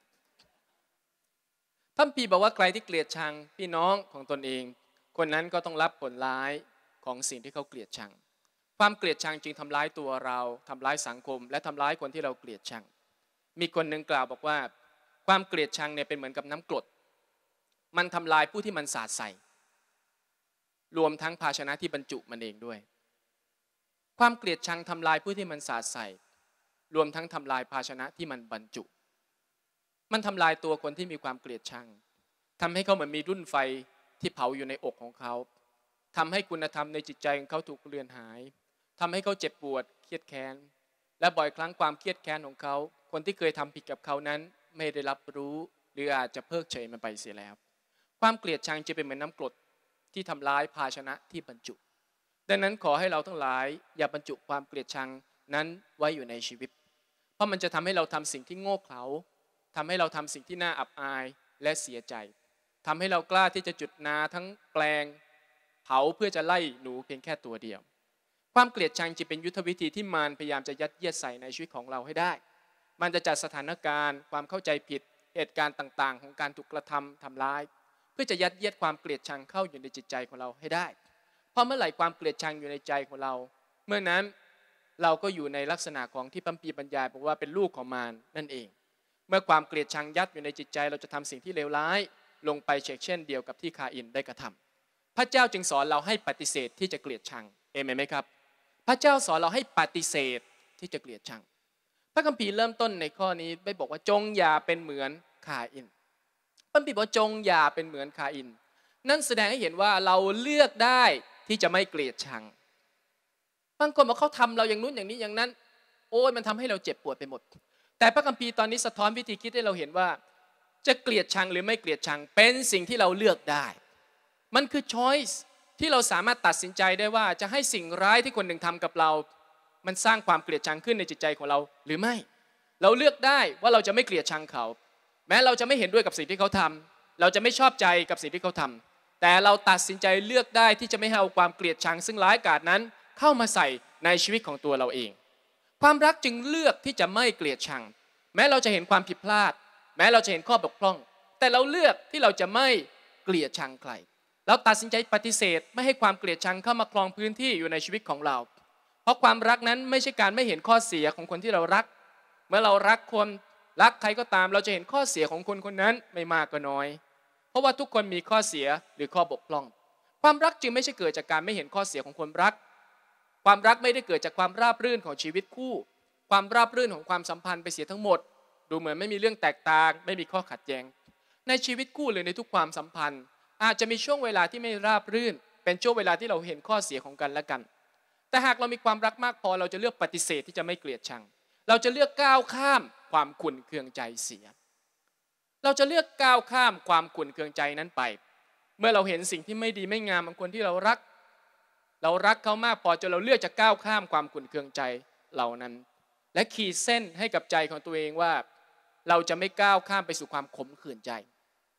พระคัมภีร์บอกว่าใครที่เกลียดชังพี่น้องของตนเองคนนั้นก็ต้องรับผลร้ายของสิ่งที่เขาเกลียดชังความเกลียดชังจึงทำร้ายตัวเราทำร้ายสังคมและทำร้ายคนที่เราเกลียดชังมีคนหนึ่งกล่าวบอกว่าความเกลียดชังเนี่ยเป็นเหมือนกับน้ำกรดมันทำลายผู้ที่มันสาดใส่รวมทั้งภาชนะที่บรรจุมันเองด้วยความเกลียดชังทำลายผู้ที่มันสาดใส่รวมทั้งทำลายภาชนะที่มันบรรจุมันทำลายตัวคนที่มีความเกลียดชังทำให้เขาเหมือนมีรุ่นไฟที่เผาอยู่ในอกของเขาทำให้คุณธรรมในจิตใจของเขาถูกเลือนหายทำให้เขาเจ็บปวดเครียดแค้นและบ่อยครั้งความเครียดแค้นของเขาคนที่เคยทำผิดกับเขานั้นไม่ได้รับรู้หรืออาจจะเพิกเฉยมันไปเสียแล้วความเกลียดชังจะเป็นเหมือนน้ำกรดที่ทำร้ายภาชนะที่บรรจุดังนั้นขอให้เราทั้งหลายอย่าบรรจุความเกลียดชังนั้นไว้อยู่ในชีวิตเพราะมันจะทำให้เราทำสิ่งที่โง่เขลาทำให้เราทำสิ่งที่น่าอับอายและเสียใจทำให้เรากล้าที่จะจุดนาทั้งแปลงเผาเพื่อจะไล่หนูเพียงแค่ตัวเดียวความเกลียดชังจะเป็นยุทธวิธีที่มารพยายามจะยัดเยียดใส่ในชีวิตของเราให้ได้มันจะจัดสถานการณ์ความเข้าใจผิดเหตุการณ์ต่างๆของการถูกกระทำทำร้ายเพื่อจะยัดเยียดความเกลียดชังเข้าอยู่ในจิตใจของเราให้ได้เพราะเมื่อไหร่ความเกลียดชังอยู่ในใจของเราเมื่อนั้นเราก็อยู่ในลักษณะของที่พระคัมภีร์บรรยายบอกว่าเป็นลูกของมารนั่นเองเมื่อความเกลียดชังยัดอยู่ในจิตใจเราจะทำสิ่งที่เลวร้ายลงไปเช่นเดียวกับที่คาอินได้กระทำพระเจ้าจึงสอนเราให้ปฏิเสธที่จะเกลียดชังเอเมนไหมครับพระเจ้าสอนเราให้ปฏิเสธที่จะเกลียดชังพระคัมภีร์เริ่มต้นในข้อนี้ได้บอกว่าจงอย่าเป็นเหมือนคาอินพระคัมภีร์บอกจงอย่าเป็นเหมือนคาอินนั่นแสดงให้เห็นว่าเราเลือกได้ที่จะไม่เกลียดชังบางคนบอกเขาทำเราอย่างนู้นอย่างนี้อย่างนั้นโอ้ยมันทำให้เราเจ็บปวดไปหมดแต่พระคัมภีร์ตอนนี้สะท้อนวิธีคิดให้เราเห็นว่าจะเกลียดชังหรือไม่เกลียดชังเป็นสิ่งที่เราเลือกได้มันคือ choice ที่เราสามารถตัดสินใจได้ว่าจะให้สิ่งร้ายที่คนหนึ่งทำกับเรามันสร้างความเกลียดชังขึ้นในจิตใจของเราหรือไม่เราเลือกได้ว่าเราจะไม่เกลียดชังเขาแม้เราจะไม่เห็นด้วยกับสิ่งที่เขาทำเราจะไม่ชอบใจกับสิ่งที่เขาทำแต่เราตัดสินใจเลือกได้ที่จะไม่ให้เอาความเกลียดชังซึ่งร้ายกาจนั้นเข้ามาใส่ในชีวิตของตัวเราเองความรักจึงเลือกที่จะไม่เกลียดชังแม้เราจะเห็นความผิดพลาดแม้เราจะเห็นข้อบกพร่องแต่เราเลือกที่เราจะไม่เกลียดชังใครเราตัดสินใจปฏิเสธไม่ให้ความเกลียดชังเข้ามาครองพื้นที่อยู่ในชีวิตของเราเพราะความรักนั้นไม่ใช่การไม่เห็นข้อเสียของคนที่เรารักเมื่อเรารักคนรักใครก็ตามเราจะเห็นข้อเสียของคนคนนั้นไม่มากก็น้อยเพราะว่าทุกคนมีข้อเสียหรือข้อบกพร่องความรักจึงไม่ใช่เกิดจากการไม่เห็นข้อเสียของคนรักความรักไม่ได้เกิดจากความราบรื่นของชีวิตคู่ความราบรื่นของความสัมพันธ์ไปเสียทั้งหมดดูเหมือนไม่มีเรื่องแตกต่างไม่มีข้อขัดแย้งในชีวิตคู่หรือในทุกความสัมพันธ์อาจจะมีช่วงเวลาที่ไม่ราบรื่นเป็นช่วงเวลาที่เราเห็นข้อเสียของกันและกันแต่หากเรามีความรักมากพอเราจะเลือกปฏิเสธที่จะไม่เกลียดชังเราจะเลือกก้าวข้ามความขุ่นเคืองใจเสียเราจะเลือกก้าวข้ามความขุ่นเคืองใจนั้นไปเมื่อเราเห็นสิ่งที่ไม่ดีไม่งามของคนที่เรารักเรารักเขามากพอจนเราเลือกจะก้าวข้ามความขุ่นเคืองใจเหล่านั้นและขีดเส้นให้กับใจของตัวเองว่าเราจะไม่ก้าวข้ามไปสู่ความขมขื่นใจ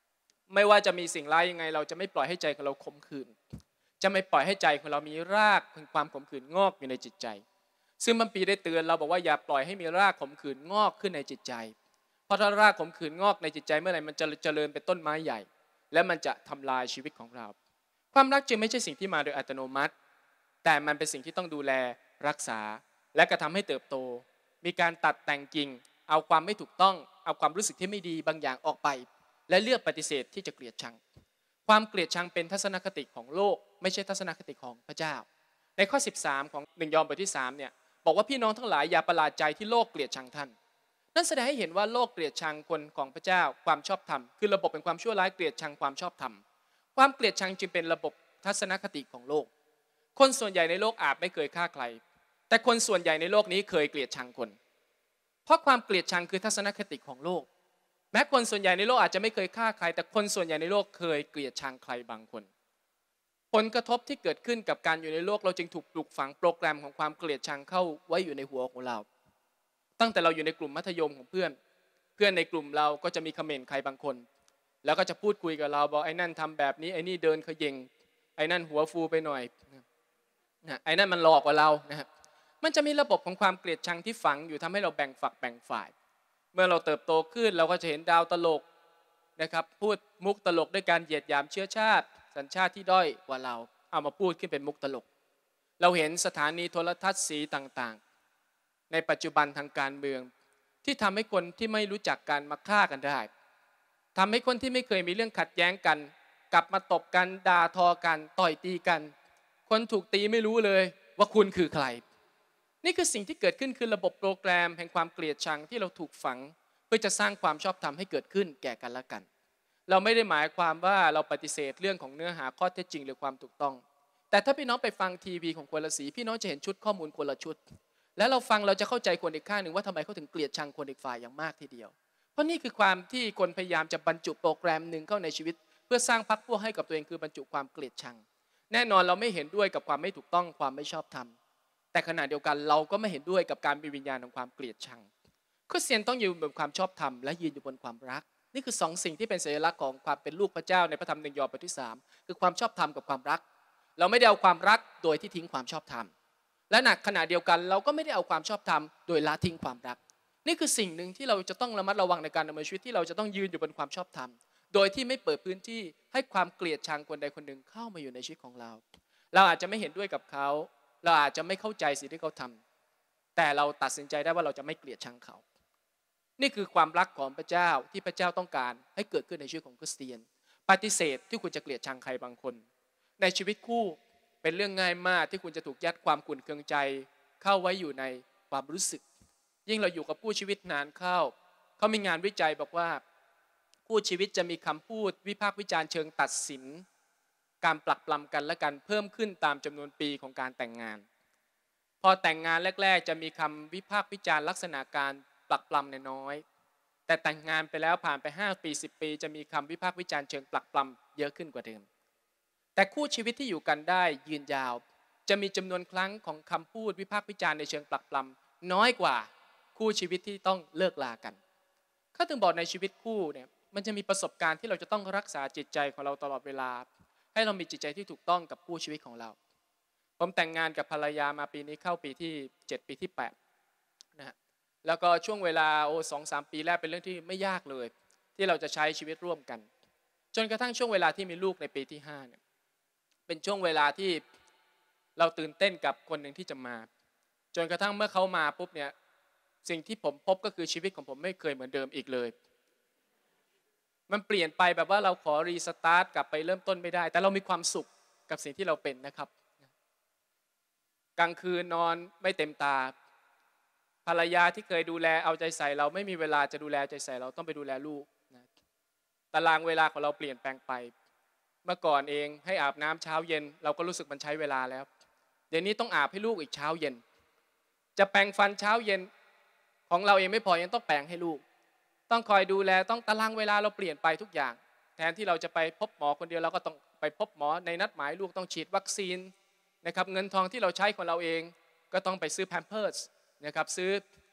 ไม่ว่าจะมีสิ่งร้ายยังไงเราจะไม่ปล่อยให้ใจของเราขมขื่นจะไม่ปล่อยให้ใจของเรามีรากแห่งความขมขื่นงอกอยู่ในจิตใจซึ่งพระคัมภีร์ได้เตือนเราบอกว่าอย่าปล่อยให้มีรากขมขื่นงอกขึ้นในจิตใจเพราะถ้ารากขมขื่นงอกในจิตใจเมื่อไหร่มันจะเจริญเป็นต้นไม้ใหญ่และมันจะทำลายชีวิตของเราความรักจึงไม่ใช่สิ่งที่มาโดยอัตโนมัติแต่มันเป็นสิ่งที่ต้องดูแลรักษาและกระทำให้เติบโตมีการตัดแต่งกิ่งเอาความไม่ถูกต้องเอาความรู้สึกที่ไม่ดีบางอย่างออกไปและเลือกปฏิเสธที่จะเกลียดชังความเกลียดชังเป็นทัศนคติของโลกไม่ใช่ทัศนคติของพระเจ้าในข้อสิบสามของหนึ่งยอห์นบทที่สามเนี่ยบอกว่าพี่น้องทั้งหลายอย่าประหลาดใจที่โลกเกลียดชังท่านนั่นแสดงให้เห็นว่าโลกเกลียดชังคนของพระเจ้าความชอบธรรมคือระบบเป็นความชั่วร้ายเกลียดชังความชอบธรรมความเกลียดชังจึงเป็นระบบทัศนคติของโลกคนส่วนใหญ่ในโลกอาจไม่เคยฆ่าใครแต่คนส่วนใหญ่ในโลกนี้เคยเกลียดชังคนเพราะความเกลียดชังคือทัศนคติของโลกแม้คนส่วนใหญ่ในโลกอาจจะไม่เคยฆ่าใครแต่คนส่วนใหญ่ในโลกเคยเกลียดชังใครบางคนผลกระทบที่เกิดขึ้นกับการอยู่ในโลกเราจึงถูกปลูกฝังโปรแกรมของความเกลียดชังเข้าไว้อยู่ในหัวของเราตั้งแต่เราอยู่ในกลุ่มมัธยมของเพื่อนเพื่อนในกลุ่มเราก็จะมีคอมเมนต์ใครบางคนแล้วก็จะพูดคุยกับเราบอกไอ้นั่นทำแบบนี้ไอ้นี่เดินเขย่งไอ้นั่นหัวฟูไปหน่อยนะไอ้นั่นมันหลอกกว่าเรานะครับมันจะมีระบบของความเกลียดชังที่ฝังอยู่ทำให้เราแบ่งฝักแบ่งฝ่ายเมื่อเราเติบโตขึ้นเราก็จะเห็นดาวตลกนะครับพูดมุกตลกด้วยการเหยียดหยามเชื้อชาติสัญชาติที่ด้อยกว่าเราเอามาพูดขึ้นเป็นมุกตลกเราเห็นสถานีโทรทัศน์สีต่างๆในปัจจุบันทางการเมืองที่ทำให้คนที่ไม่รู้จักกันมาฆ่ากันได้ทำให้คนที่ไม่เคยมีเรื่องขัดแย้งกันกลับมาตบกันด่าทอกันต่อยตีกันคนถูกตีไม่รู้เลยว่าคุณคือใครนี่คือสิ่งที่เกิดขึ้นคือระบบโปรแกรมแห่งความเกลียดชังที่เราถูกฝังเพื่อจะสร้างความชอบธรรมให้เกิดขึ้นแก่กันและกันเราไม่ได้หมายความว่าเราปฏิเสธเรื่องของเนื้อหาข้อเท็จจริงหรือความถูกต้องแต่ถ้าพี่น้องไปฟังทีวีของคนละสีพี่น้องจะเห็นชุดข้อมูลคนละชุดแล้วเราฟังเราจะเข้าใจคนอีกข้างหนึ่งว่าทำไมเขาถึงเกลียดชังคนอีกฝ่ายอย่างมากทีเดียวเพราะนี่คือความที่คนพยายามจะบรรจุโปรแกรมหนึ่งเข้าในชีวิตเพื่อสร้างพรรคพวกให้กับตัวเองคือบรรจุความเกลียดชังแน่นอนเราไม่เห็นด้วยกับความไม่ถูกต้องความไม่ชอบธรรมแต่ขณะเดียวกันเราก็ไม่เห็นด้วยกับการมีวิญญาณของความเกลียดชังคริสเตียนต้องยืนบนความชอบธรรมและยืนอยู่บนความรักนี่คือสองสิ่งที่เป็นสัญลักษณ์ของความเป็นลูกพระเจ้าในพระธรรมหนึ่งยอห์นบทที่สามคือความชอบธรรมกับความรักเราไม่ได้เอาความรักโดยที่ทิ้งความชอบธรรมและหนักขณะเดียวกันเราก็ไม่ได้เอาความชอบธรรมโดยละทิ้งความรักนี่คือสิ่งหนึ่งที่เราจะต้องระมัดระวังในการดำเนินชีวิตที่เราจะต้องยืนอยู่บนความชอบธรรมโดยที่ไม่เปิดพื้นที่ให้ความเกลียดชังคนใดคนหนึ่งเข้ามาอยู่ในชีวิตของเราเราอาจจะไม่เห็นด้วยกับเขาเราอาจจะไม่เข้าใจสิ่งที่เขาทำแต่เราตัดสินใจได้ว่าเราจะไม่เกลียดชังเขานี่คือความรักของพระเจ้าที่พระเจ้าต้องการให้เกิดขึ้นในชีวิตของคริสเตียนปฏิเสธที่คุณจะเกลียดชังใครบางคนในชีวิตคู่เป็นเรื่องง่ายมากที่คุณจะถูกยัดความขุ่นเคืองใจเข้าไว้อยู่ในความรู้สึกยิ่งเราอยู่กับคู่ชีวิตนานเข้าเขามีงานวิจัยบอกว่าคู่ชีวิตจะมีคำพูดวิพากษ์วิจารณ์เชิงตัดสินการปลักปลำกันและกันเพิ่มขึ้นตามจำนวนปีของการแต่งงานพอแต่งงานแรกๆจะมีคำวิพากษ์วิจารณ์ลักษณะการปลักปลำน้อยแต่แต่งงานไปแล้วผ่านไปห้าปีสิบปีจะมีคำวิพากษ์วิจารณ์เชิงปลักปลำเยอะขึ้นกว่าเดิมแต่คู่ชีวิตที่อยู่กันได้ยืนยาวจะมีจำนวนครั้งของคำพูดวิพากษ์วิจารณ์ในเชิงปลักปลำน้อยกว่าคู่ชีวิตที่ต้องเลิกลากันเขาถึงบอกในชีวิตคู่เนี่ยมันจะมีประสบการณ์ที่เราจะต้องรักษาจิตใจของเราตลอดเวลาให้เรามีจิตใจที่ถูกต้องกับคู่ชีวิตของเราผมแต่งงานกับภรรยามาปีนี้เข้าปีที่เจ็ดปีที่แปดนะฮะแล้วก็ช่วงเวลาโอ้สองสามปีแรกเป็นเรื่องที่ไม่ยากเลยที่เราจะใช้ชีวิตร่วมกันจนกระทั่งช่วงเวลาที่มีลูกในปีที่ห้าเนี่ยเป็นช่วงเวลาที่เราตื่นเต้นกับคนหนึ่งที่จะมาจนกระทั่งเมื่อเขามาปุ๊บเนี่ยสิ่งที่ผมพบก็คือชีวิตของผมไม่เคยเหมือนเดิมอีกเลยมันเปลี่ยนไปแบบว่าเราขอรีสตาร์ทกลับไปเริ่มต้นไม่ได้แต่เรามีความสุขกับสิ่งที่เราเป็นนะครับกลางคืนนอนไม่เต็มตาภรรยาที่เคยดูแลเอาใจใส่เราไม่มีเวลาจะดูแลใจใส่เราต้องไปดูแลลูกนะตารางเวลาของเราเปลี่ยนแปลงไปเมื่อก่อนเองให้อาบน้ำเช้าเย็นเราก็รู้สึกมันใช้เวลาแล้วเดี๋ยวนี้ต้องอาบให้ลูกอีกเช้าเย็นจะแปรงฟันเช้าเย็นของเราเองไม่พอยังต้องแปรงให้ลูกต้องคอยดูแลต้องตารางเวลาเราเปลี่ยนไปทุกอย่างแทนที่เราจะไปพบหมอคนเดียวเราก็ต้องไปพบหมอในนัดหมายลูกต้องฉีดวัคซีนนะครับเงินทองที่เราใช้ของเราเองก็ต้องไปซื้อแพมเพิร์สนะครับซื้อ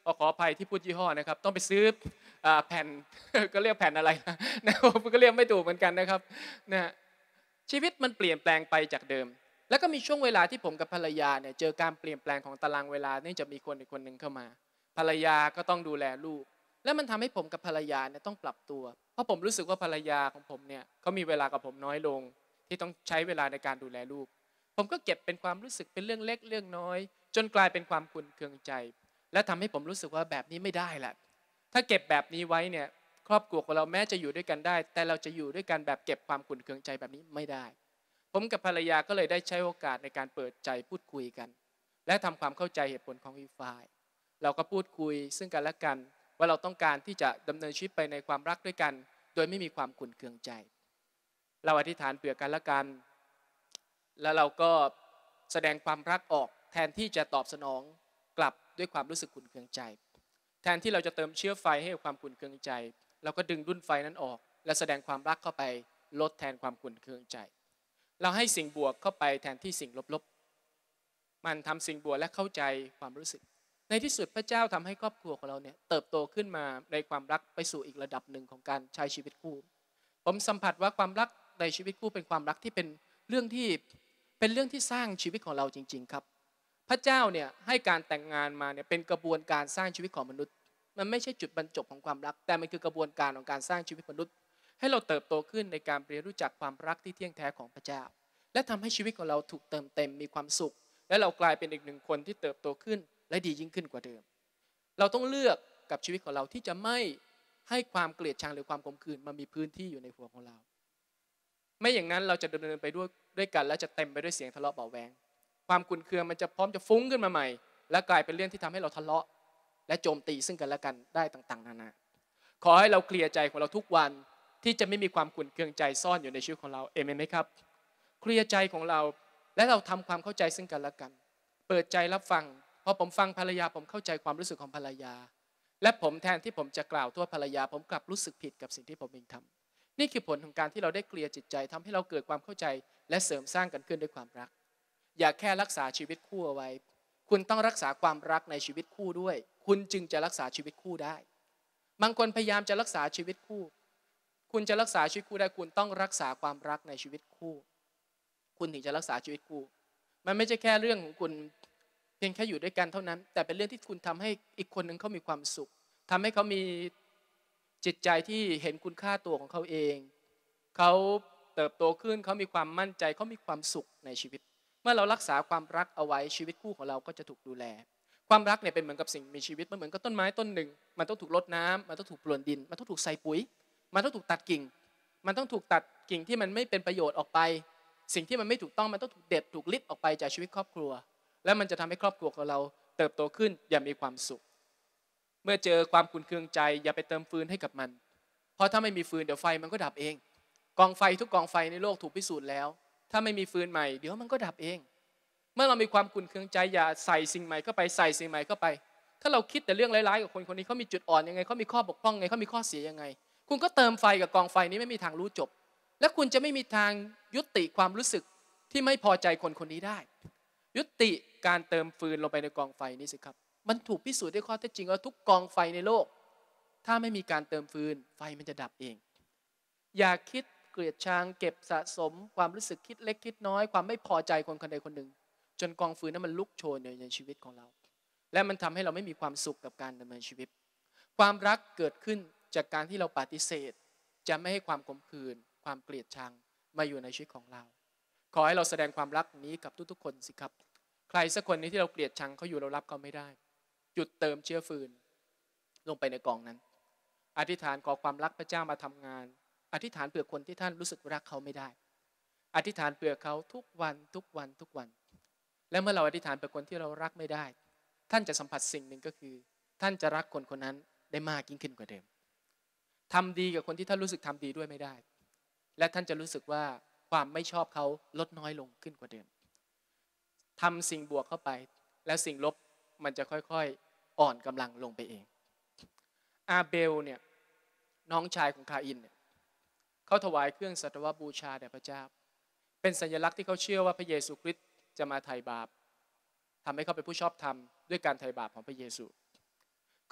ขออภัยที่พูดยี่ห้อนะครับต้องไปซื้อแผ่น ก็เรียกแผ่นอะไรนะนะผมก็เรียกไม่ถูกเหมือนกันนะครับนะชีวิตมันเปลี่ยนแปลงไปจากเดิมแล้วก็มีช่วงเวลาที่ผมกับภรรยาเนี่ยเจอการเปลี่ยนแปลงของตารางเวลาเนื่องจากมีคนอีกคนหนึ่งเข้ามาภรรยาก็ต้องดูแลลูกและมันทำให้ผมกับภรรยาเนี่ยต้องปรับตัวเพราะผมรู้สึกว่าภรรยาของผมเนี่ยเขามีเวลากับผมน้อยลงที่ต้องใช้เวลาในการดูแลลูกผมก็เก็บเป็นความรู้สึกเป็นเรื่องเล็กเรื่องน้อยจนกลายเป็นความขุ่นเคืองใจและทำให้ผมรู้สึกว่าแบบนี้ไม่ได้แหละถ้าเก็บแบบนี้ไว้เนี่ยครอบครัวของเราแม้จะอยู่ด้วยกันได้แต่เราจะอยู่ด้วยกันแบบเก็บความขุ่นเคืองใจแบบนี้ไม่ได้ผมกับภรรยาก็เลยได้ใช้โอกาสในการเปิดใจพูดคุยกันและทำความเข้าใจเหตุผลของอีกฝ่ายเราก็พูดคุยซึ่งกันและกันว่าเราต้องการที่จะดำเนินชีวิตไปในความรักด้วยกันโดยไม่มีความขุ่นเคืองใจเราอธิษฐานเผื่อกันและกันแล้วเราก็แสดงความรักออกแทนที่จะตอบสนองกลับด้วยความรู้สึกขุ่นเคืองใจแทนที่เราจะเติมเชื้อไฟให้กับความขุ่นเคืองใจเราก็ดึงดุ้นไฟนั้นออกและแสดงความรักเข้าไปลดแทนความขุ่นเคืองใจเราให้สิ่งบวกเข้าไปแทนที่สิ่งลบๆมันทำสิ่งบวกและเข้าใจความรู้สึกในที่สุดพระเจ้าทำให้ครอบครัวของเราเนี่ยเติบโตขึ้นมาในความรักไปสู่อีกระดับหนึ่งของการใช้ชีวิตคู่ผมสัมผัสว่าความรักในชีวิตคู่เป็นความรักที่เป็นเรื่องที่เป็นเรื่องที่สร้างชีวิตของเราจริงๆครับพระเจ้าเนี่ยให้การแต่งงานมาเนี่ยเป็นกระบวนการสร้างชีวิตของมนุษย์มันไม่ใช่จุดบรรจบของความรักแต่มันคือกระบวนการของการสร้างชีวิตมนุษย์ให้เราเติบโตขึ้นในการเรียนรู้จักความรักที่เที่ยงแท้ของพระเจ้าและทำให้ชีวิตของเราถูกเติมเต็มมีความสุขและเรากลายเป็นอีกหนึ่งคนที่เติบโตขึ้นและดียิ่งขึ้นกว่าเดิมเราต้องเลือกกับชีวิตของเราที่จะไม่ให้ความเกลียดชังหรือความขมขื่นมามีพื้นที่อยู่ในหัวของเราไม่อย่างนั้นเราจะดำเนินไปด้วยด้วยกันและจะเต็มไปด้วยเสียงทะเลาะเบาแวงความขุ่นเคืองมันจะพร้อมจะฟุ้งขึ้นมาใหม่และกลายเป็นเรื่องที่ทำให้เราทะเลาะและโจมตีซึ่งกันและกันได้ต่างๆนานาขอให้เราเคลียร์ใจของเราทุกวันที่จะไม่มีความขุ่นเคืองใจซ่อนอยู่ในชีวิตของเราเอเมนไหมครับเคลียร์ใจของเราและเราทำความเข้าใจซึ่งกันและกันเปิดใจรับฟังพอผมฟังภรรยาผมเข้าใจความรู้สึกของภรรยาและผมแทนที่ผมจะกล่าวโทษภรรยาผมกลับรู้สึกผิดกับสิ่งที่ผมเองทำนี่คือผลของการที่เราได้เคลียร์จิตใจทำให้เราเกิดความเข้าใจและเสริมสร้างกันขึ้นด้วยความรักอย่าแค่รักษาชีวิตคู่เอาไว้คุณต้องรักษาความรักในชีวิตคู่ด้วยคุณจึงจะรักษาชีวิตคู่ได้บางคนพยายามจะรักษาชีวิตคู่คุณจะรักษาชีวิตคู่ได้คุณต้องรักษาความรักในชีวิตคู่คุณถึงจะรักษาชีวิตคู่มันไม่ใช่แค่เรื่องของคุณเพียงแค่อยู่ด้วยกันเท่านั้นแต่เป็นเรื่องที่คุณทำให้อีกคนหนึ่งเขามีความสุขทำให้เขามีจิตใจที่เห็นคุณค่าตัวของเขาเองเขาเติบโตขึ้นเขามีความมั่นใจเขามีความสุขในชีวิตเมื่อเรารักษาความรักเอาไว้ชีวิตคู่ของเราก็จะถูกดูแลความรักเนี่ยเป็นเหมือนกับสิ่งมีชีวิตมันเหมือนกับต้นไม้ต้นหนึ่งมันต้องถูกรดน้ำมันต้องถูกพรวนดินมันต้องถูกใส่ปุ๋ยมันต้องถูกตัดกิ่งมันต้องถูกตัดกิ่งที่มันไม่เป็นประโยชน์ออกไปสิ่งที่มันไม่ถูกต้องมันต้องถูกเด็ดถูกลิดออกไปจากชีวิตครอบครัวและมันจะทำให้ครอบครัวของเราเติบโตขึ้นอย่างมีความสุขเมื่อเจอความขุ่นเคืองใจอย่าไปเติมฟืนให้กับมันเพราะถ้าไม่มีฟืนเดี๋ยวไฟมันก็ดับเองกองไฟทุกกองไฟในโลกถูกพิสูจน์แล้วถ้าไม่มีฟืนใหม่เดี๋ยวมันก็ดับเองเมื่อเรามีความขุ่นเคืองใจอย่าใส่สิ่งใหม่เข้าไปใส่สิ่งใหม่เข้าไปถ้าเราคิดแต่เรื่องร้ายๆกับคนคนนี้เขามีจุดอ่อนยังไงเขามีข้อบกพร่องไงเขามีข้อเสียยังไงคุณก็เติมไฟกับกองไฟนี้ไม่มีทางรู้จบและคุณจะไม่มีทางยุติความรู้สึกที่ไม่พอใจคนคนนี้ได้ยุติการเติมฟืนลงไปในกองไฟนี้สิครับมันถูกพิสูจน์ด้วยข้อเท็จจริงว่าทุกกองไฟในโลกถ้าไม่มีการเติมฟืนไฟมันจะดับเองอย่าคิดเกลียดชังเก็บสะสมความรู้สึกคิดเล็กคิดน้อยความไม่พอใจคนคนใดคนหนึ่งจนกองฟืนนั้นมันลุกโชนในชีวิตของเราและมันทำให้เราไม่มีความสุขกับการดำเนินชีวิตความรักเกิดขึ้นจากการที่เราปฏิเสธจะไม่ให้ความขมขื่นความเกลียดชังมาอยู่ในชีวิตของเราขอให้เราแสดงความรักนี้กับทุกๆคนสิครับใครสักคนนี้ที่เราเกลียดชังเขาอยู่เรารับเขาไม่ได้หยุดเติมเชื้อฟืนลงไปในกองนั้นอธิษฐานขอความรักพระเจ้ามาทำงานอธิษฐานเผื่อคนที่ท่านรู้สึกรักเขาไม่ได้อธิษฐานเผื่อเขาทุกวันทุกวันทุกวันและเมื่อเราอธิษฐานเผื่อคนที่เรารักไม่ได้ท่านจะสัมผัสสิ่งหนึ่งก็คือท่านจะรักคนคนนั้นได้มากยิ่งขึ้นกว่าเดิมทำดีกับคนที่ท่านรู้สึกทำดีด้วยไม่ได้และท่านจะรู้สึกว่าความไม่ชอบเขาลดน้อยลงขึ้นกว่าเดิมทำสิ่งบวกเข้าไปแล้วสิ่งลบมันจะค่อยๆอ่อนกำลังลงไปเองอาเบลเนี่ยน้องชายของคาอินเนี่ยเขาถวายเครื่องสัตวบูชาแด่พระเจ้าเป็นสัญลักษณ์ที่เขาเชื่อว่าพระเยซูคริสต์จะมาไถ่บาปทำให้เขาเป็นผู้ชอบธรรมด้วยการไถ่บาปของพระเยซู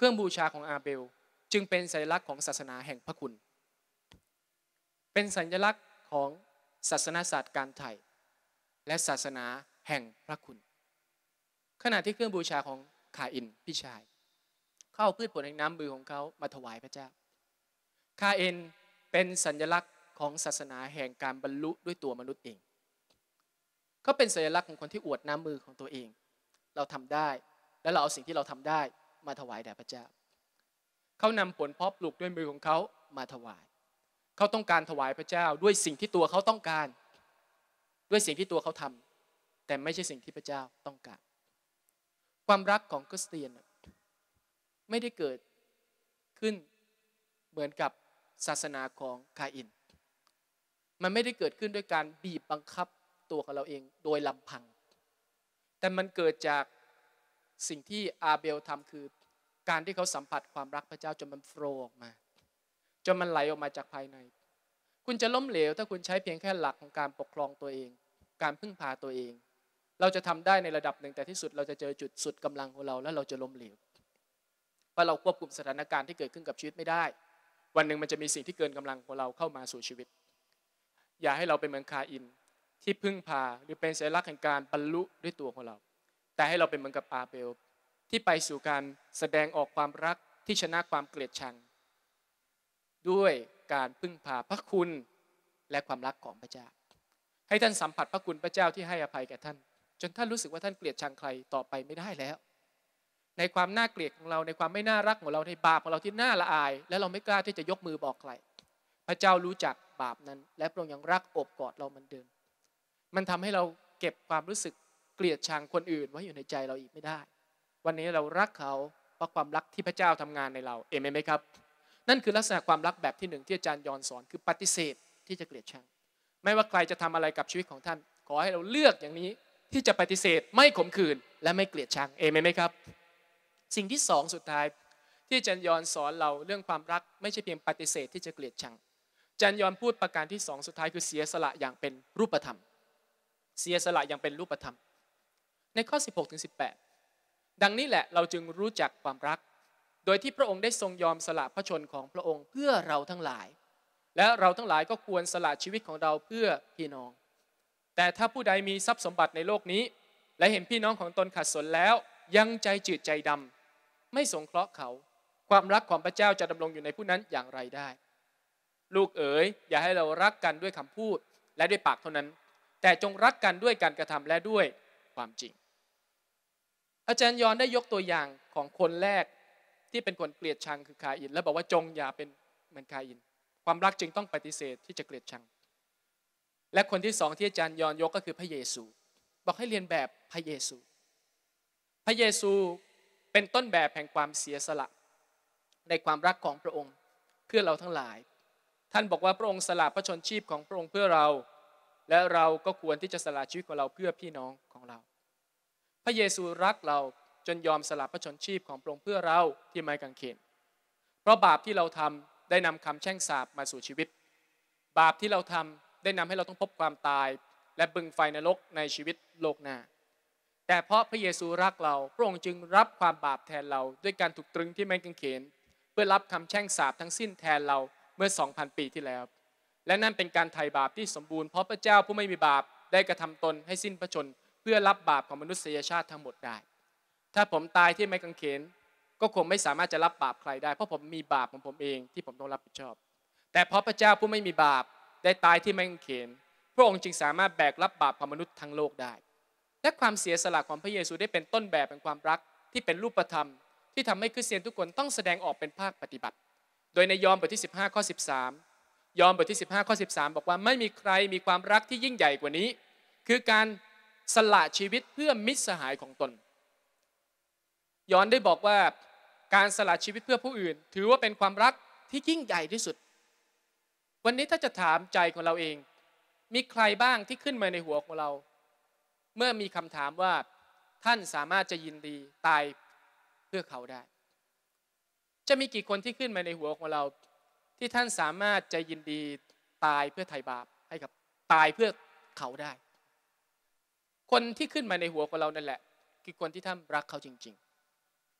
เครื่องบูชาของอาเบลจึงเป็นสัญลักษณ์ของศาสนาแห่งพระคุณเป็นสัญลักษณ์ของศาสนศาสตร์การไถ่และศาสนาแห่งพระคุณขณะที่เครื่องบูชาของคาอินพี่ชายเข้าพืชผลแห่งน้ำมือของเขามาถวายพระเจ้าคาอินเป็นสัญลักษณ์ของศาสนาแห่งการบรรลุด้วยตัวมนุษย์เองเขาเป็นสัญลักษณ์ของคนที่อวดน้ำมือของตัวเองเราทำได้และเราเอาสิ่งที่เราทำได้มาถวายแด่พระเจ้าเขานำผลเพาะปลูกด้วยมือของเขามาถวายเขาต้องการถวายพระเจ้าด้วยสิ่งที่ตัวเขาต้องการด้วยสิ่งที่ตัวเขาทำแต่ไม่ใช่สิ่งที่พระเจ้าต้องการความรักของคริสเตียนไม่ได้เกิดขึ้นเหมือนกับศาสนาของคาอินมันไม่ได้เกิดขึ้นด้วยการบีบบังคับตัวของเราเองโดยลำพังแต่มันเกิดจากสิ่งที่อาเบลทำคือการที่เขาสัมผัสความรักพระเจ้าจนมันโฟลว์ออกมาจนมันไหลออกมาจากภายในคุณจะล้มเหลวถ้าคุณใช้เพียงแค่หลักของการปกครองตัวเองการพึ่งพาตัวเองเราจะทำได้ในระดับหนึ่งแต่ที่สุดเราจะเจอจุดสุดกำลังของเราแล้วเราจะล้มเหลวเพราะเราควบคุมสถานการณ์ที่เกิดขึ้นกับชีวิตไม่ได้วันหนึ่งมันจะมีสิ่งที่เกินกำลังของเราเข้ามาสู่ชีวิตอย่าให้เราเป็นเหมือนคาอินที่พึ่งพาหรือเป็นสัญลักษณ์แห่งการบรรลุด้วยตัวของเราแต่ให้เราเป็นเหมือนกับอาเบลที่ไปสู่การแสดงออกความรักที่ชนะความเกลียดชังด้วยการพึ่งพาพระคุณและความรักของพระเจ้าให้ท่านสัมผัสพระคุณพระเจ้าที่ให้อภัยแก่ท่านจนท่านรู้สึกว่าท่านเกลียดชังใครต่อไปไม่ได้แล้วในความน่าเกลียดของเราในความไม่น่ารักของเราในบาปของเราที่น่าละอายและเราไม่กล้าที่จะยกมือบอกใครพระเจ้ารู้จักบาปนั้นและพระองค์ยังรักโอบกอดเราเหมือนเดิมมันทำให้เราเก็บความรู้สึกเกลียดชังคนอื่นไว้อยู่ในใจเราอีกไม่ได้วันนี้เรารักเขาเพราะความรักที่พระเจ้าทำงานในเราเอเมนไหมครับนั่นคือลักษณะความรักแบบที่หนึ่งที่อาจารย์ยอนสอนคือปฏิเสธที่จะเกลียดชังไม่ว่าใครจะทำอะไรกับชีวิตของท่านขอให้เราเลือกอย่างนี้ที่จะปฏิเสธไม่ขมขื่นและไม่เกลียดชังเอเมนไหมครับสิ่งที่สองสุดท้ายที่อาจารย์ยอนสอนเราเรื่องความรักไม่ใช่เพียงปฏิเสธที่จะเกลียดชังอาจารย์ยอนพูดประการที่สองสุดท้ายคือเสียสละอย่างเป็นรูปธรรมเสียสละอย่างเป็นรูปธรรมในข้อสิบหกถึงสิบแปดดังนี้แหละเราจึงรู้จักความรักโดยที่พระองค์ได้ทรงยอมสละพระชนของพระองค์เพื่อเราทั้งหลายและเราทั้งหลายก็ควรสละชีวิตของเราเพื่อพี่น้องแต่ถ้าผู้ใดมีทรัพย์สมบัติในโลกนี้และเห็นพี่น้องของตนขัดสนแล้วยังใจจืดใจดำไม่สงเคราะห์เขาความรักของพระเจ้าจะดำรงอยู่ในผู้นั้นอย่างไรได้ลูกเอ๋ยอย่าให้เรารักกันด้วยคำพูดและด้วยปากเท่านั้นแต่จงรักกันด้วยการกระทำและด้วยความจริงอาจารย์ยอนได้ยกตัวอย่างของคนแรกที่เป็นคนเกลียดชังคือคาอินและบอกว่าจงอย่าเป็นเหมือนคาอินความรักจึงต้องปฏิเสธที่จะเกลียดชังและคนที่สองที่อาจารย์ยอนยกก็คือพระเยซูบอกให้เรียนแบบพระเยซูพระเยซูเป็นต้นแบบแห่งความเสียสละในความรักของพระองค์เพื่อเราทั้งหลายท่านบอกว่าพระองค์สละพระชนชีพของพระองค์เพื่อเราและเราก็ควรที่จะสละชีวิตของเราเพื่อพี่น้องของเราพระเยซูรักเราจนยอมสละพระชนชีพของพระองค์เพื่อเราที่ไม้กางเขนเพราะบาปที่เราทำได้นำคำแช่งสาปมาสู่ชีวิตบาปที่เราทำได้นำให้เราต้องพบความตายและบึงไฟนรกในชีวิตโลกหน้าแต่เพราะพระเยซูรักเราพระองค์จึงรับความบาปแทนเราด้วยการถูกตรึงที่ไม้กางเขนเพื่อรับคำแช่งสาปทั้งสิ้นแทนเราเมื่อ สองพัน ปีที่แล้วและนั่นเป็นการไถ่บาปที่สมบูรณ์เพราะพระเจ้าผู้ไม่มีบาปได้กระทำตนให้สิ้นพระชนเพื่อรับบาปของมนุษยชาติทั้งหมดได้ถ้าผมตายที่ไม้กางเขนก็คงไม่สามารถจะรับบาปใครได้เพราะผมมีบาปของผมเองที่ผมต้องรับผิดชอบแต่เพราะพระเจ้าผู้ไม่มีบาปได้ตายที่ไม้กางเขนพระองค์จึงสามารถแบกรับบาปของมนุษย์ทั้งโลกได้และความเสียสละของพระเยซูได้เป็นต้นแบบแห่งความรักที่เป็นรูปธรรมที่ทำให้คริสเตียนทุกคนต้องแสดงออกเป็นภาคปฏิบัติโดยในยอห์นบทที่สิบห้าข้อสิบสามยอห์นบทที่สิบห้าข้อสิบสามบอกว่าไม่มีใครมีความรักที่ยิ่งใหญ่กว่านี้คือการสละชีวิตเพื่อมิตรสหายของตนยอห์นได้บอกว่าการสละชีวิตเพื่อผู้อื่นถือว่าเป็นความรักที่ยิ่งใหญ่ที่สุดวันนี้ถ้าจะถามใจของเราเองมีใครบ้างที่ขึ้นมาในหัวของเราเมื่อมีคำถามว่าท่านสามารถจะยินดีตายเพื่อเขาได้จะมีกี่คนที่ขึ้นมาในหัวของเราที่ท่านสามารถจะยินดีตายเพื่อไถ่บาปให้กับตายเพื่อเขาได้คนที่ขึ้นมาในหัวของเรานั่นแหละคือคนที่ท่านรักเขาจริง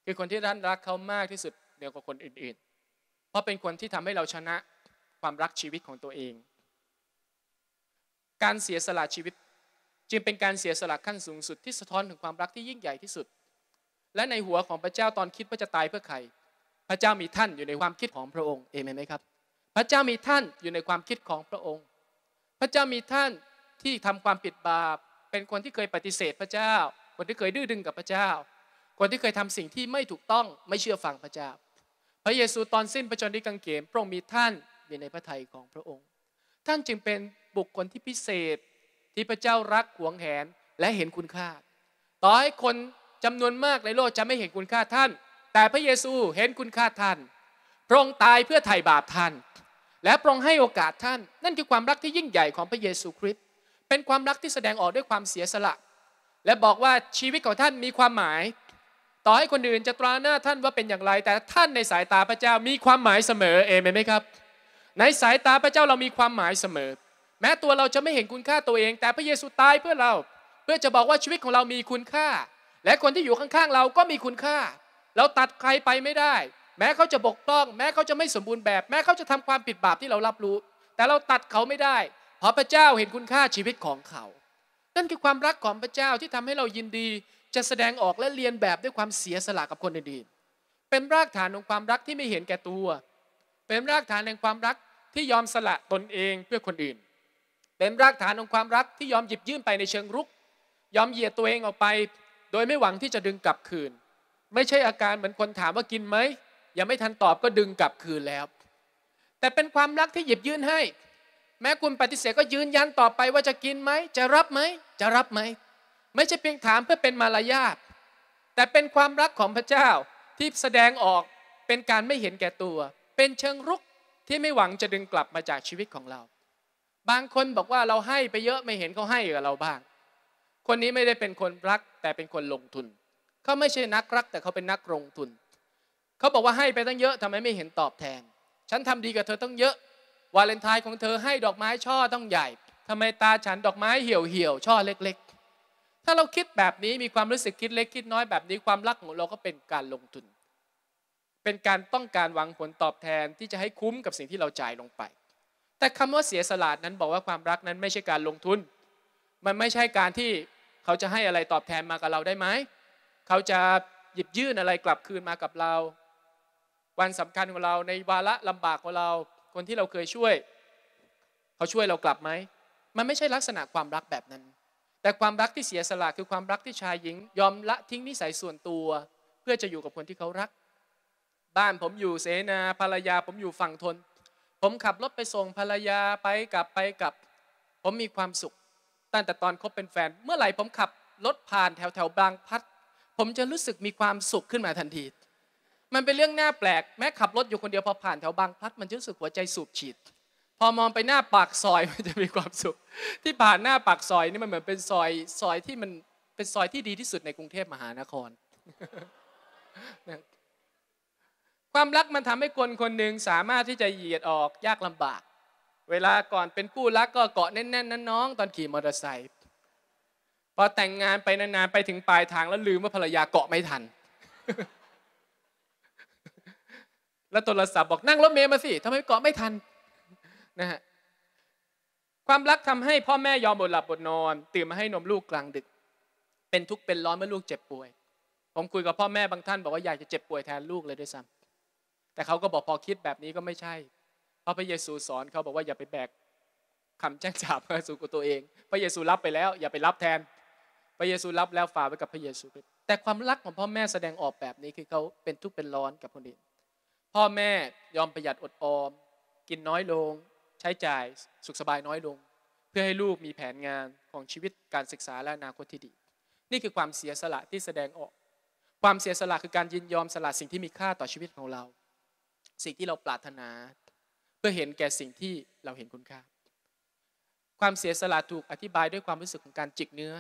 คือคนที่ท่านรักเขามากที่สุดเหนือกว่าคนอื่นๆเพราะเป็นคนที่ทำให้เราชนะความรักชีวิตของตัวเองการเสียสละชีวิตจึงเป็นการเสียสละขั้นสูงสุดที่สะท้อนถึงความรักที่ยิ่งใหญ่ที่สุดและในหัวของพระเจ้าตอนคิดว่าจะตายเพื่อใครพระเจ้ามีท่านอยู่ในความคิดของพระองค์เอเมนไหมครับพระเจ้ามีท่านอยู่ในความคิดของพระองค์พระเจ้ามีท่านที่ทำความผิดบาปเป็นคนที่เคยปฏิเสธพระเจ้าคนที่เคยดื้อดึงกับพระเจ้าคนที่เคยทำสิ่งที่ไม่ถูกต้องไม่เชื่อฟังพระเจ้าพระเยซูตอนสิ้นพระชนม์ที่กางเขนพระองค์มีท่านอยู่ในพระทัยของพระองค์ท่านจึงเป็นบุคคลที่พิเศษที่พระเจ้ารักหวงแหนและเห็นคุณค่าต่อให้คนจำนวนมากในโลกจะไม่เห็นคุณค่าท่านแต่พระเยซูเห็นคุณค่าท่านพระองค์ตายเพื่อไถ่บาปท่านและพระองค์ให้โอกาสท่านนั่นคือความรักที่ยิ่งใหญ่ของพระเยซูคริสต์เป็นความรักที่แสดงออกด้วยความเสียสละและบอกว่าชีวิตของท่านมีความหมายต่อให้คนอื่นจะตราหน้าท่านว่าเป็นอย่างไรแต่ท่านในสายตาพระเจ้ามีความหมายเสมอเอเมนไหมครับในสายตาพระเจ้าเรามีความหมายเสมอแม้ตัวเราจะไม่เห็นคุณค่าตัวเองแต่พระเยซูตายเพื่อเราเพื่อจะบอกว่าชีวิตของเรามีคุณค่าและคนที่อยู่ข้างๆเราก็มีคุณค่าเราตัดใครไปไม่ได้แม้เขาจะบกพร่องแม้เขาจะไม่สมบูรณ์แบบแม้เขาจะทำความผิดบาปที่เรารับรู้แต่เราตัดเขาไม่ได้เพราะพระเจ้าเห็นคุณค่าชีวิตของเขานั่นคือความรักของพระเจ้าที่ทำให้เรายินดีจะแสดงออกและเรียนแบบด้วยความเสียสละกับคนอื่นๆเป็นรากฐานของความรักที่ไม่เห็นแก่ตัวเป็นรากฐานแห่งความรักที่ยอมสละตนเองเพื่อคนอื่นเป็นรากฐานของความรักที่ยอมหยิบยื่นไปในเชิงรุกยอมเหยียดตัวเองออกไปโดยไม่หวังที่จะดึงกลับคืนไม่ใช่อาการเหมือนคนถามว่ากินไหมยังไม่ทันตอบก็ดึงกลับคืนแล้วแต่เป็นความรักที่หยิบยื่นให้แม้คุณปฏิเสธก็ยืนยันต่อไปว่าจะกินไหมจะรับไหมจะรับไหมไม่ใช่เพียงถามเพื่อเป็นมารยาทแต่เป็นความรักของพระเจ้าที่แสดงออกเป็นการไม่เห็นแก่ตัวเป็นเชิงรุกที่ไม่หวังจะดึงกลับมาจากชีวิตของเราบางคนบอกว่าเราให้ไปเยอะไม่เห็นเขาให้กับเราบ้างคนนี้ไม่ได้เป็นคนรักแต่เป็นคนลงทุนเขาไม่ใช่นักรักแต่เขาเป็นนักลงทุนเขาบอกว่าให้ไปตั้งเยอะทำไมไม่เห็นตอบแทนฉันทำดีกับเธอตั้งเยอะวาเลนไทน์ของเธอให้ดอกไม้ช่อต้องใหญ่ทำไมตาฉันดอกไม้เหี่ยวเหี่ยวช่อเล็กๆถ้าเราคิดแบบนี้มีความรู้สึกคิดเล็กคิดน้อยแบบนี้ความรักของเราก็เป็นการลงทุนเป็นการต้องการหวังผลตอบแทนที่จะให้คุ้มกับสิ่งที่เราจ่ายลงไปแต่คำว่าเสียสละนั้นบอกว่าความรักนั้นไม่ใช่การลงทุนมันไม่ใช่การที่เขาจะให้อะไรตอบแทนมากับเราได้ไหมเขาจะหยิบยื่นอะไรกลับคืนมากับเราวันสำคัญของเราในวาระลำบากของเราคนที่เราเคยช่วยเขาช่วยเรากลับไหมมันไม่ใช่ลักษณะความรักแบบนั้นแต่ความรักที่เสียสละคือความรักที่ชายหญิงยอมละทิ้งนิสัยส่วนตัวเพื่อจะอยู่กับคนที่เขารักบ้านผมอยู่เสนาภรรยาผมอยู่ฝั่งทนผมขับรถไปส่งภรรยาไปกลับไปกลับผมมีความสุขตั้งแต่ตอนคบเป็นแฟนเมื่อไหร่ผมขับรถผ่านแถวแถวบางพลัดผมจะรู้สึกมีความสุขขึ้นมาทันทีมันเป็นเรื่องน่าแปลกแม้ขับรถอยู่คนเดียวพอผ่านแถวบางพลัดมันจะรู้สึกหัวใจสูบฉีดพอมองไปหน้าปากซอยมันจะมีความสุขที่ผ่านหน้าปากซอยนี่มันเหมือนเป็นซอยซอยที่มันเป็นซอยที่ดีที่สุดในกรุงเทพมหานคร ความรักมันทำให้คนคนหนึ่งสามารถที่จะเหยียดออกยากลำบากเวลาก่อนเป็นคู่รักก็เกาะแน่นๆนั้นน้องตอนขี่มอเตอร์ไซค์พอแต่งงานไปนานๆไปถึงปลายทางแล้วลืมว่าภรรยาเกาะไม่ทัน แล้วโทรศัพท์บอกนั่งรถเมล์มาสิทำไมเกาะไม่ทันนะฮะความรักทำให้พ่อแม่ยอมอดหลับอดนอนตื่นมาให้นมลูกกลางดึกเป็นทุกข์เป็นร้อนเมื่อลูกเจ็บป่วยผมคุยกับพ่อแม่บางท่านบอกว่าอยากจะเจ็บป่วยแทนลูกเลยด้วยซ้ำแต่เขาก็บอกพอคิดแบบนี้ก็ไม่ใช่เพราะพระเยซูสอนเขาบอกว่าอย่าไปแบกคำแจ้งสาปมาสู่ตัวเองพระเยซูรับไปแล้วอย่าไปรับแทนพระเยซูรับแล้วฝากไว้กับพระเยซูแต่ความรักของพ่อแม่แสดงออกแบบนี้คือเขาเป็นทุกข์เป็นร้อนกับคนอื่นพ่อแม่ยอมประหยัดอดออมกินน้อยลงใช้จ่ายสุขสบายน้อยลงเพื่อให้ลูกมีแผนงานของชีวิตการศึกษาและอนาคตที่ดีนี่คือความเสียสละที่แสดงออกความเสียสละคือการยินยอมสละสิ่งที่มีค่าต่อชีวิตของเราสิ่งที่เราปรารถนาเพื่อเห็นแก่สิ่งที่เราเห็นคุณค่าความเสียสละถูกอธิบายด้วยความรู้สึกของการจิกเนื้อ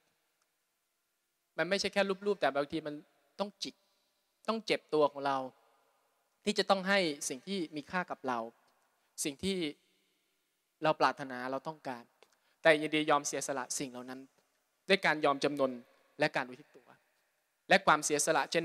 มันไม่ใช่แค่รูปๆแต่บางทีมันต้องจิกต้องเจ็บตัวของเราที่จะต้องให้สิ่งที่มีค่ากับเราสิ่งที่เราปรารถนาเราต้องการแต่ยินดียอมเสียสละสิ่งเหล่านั้นด้วยการยอมจำนนและการอุทิศตัวและความเสียสละเช่นนี้แหละ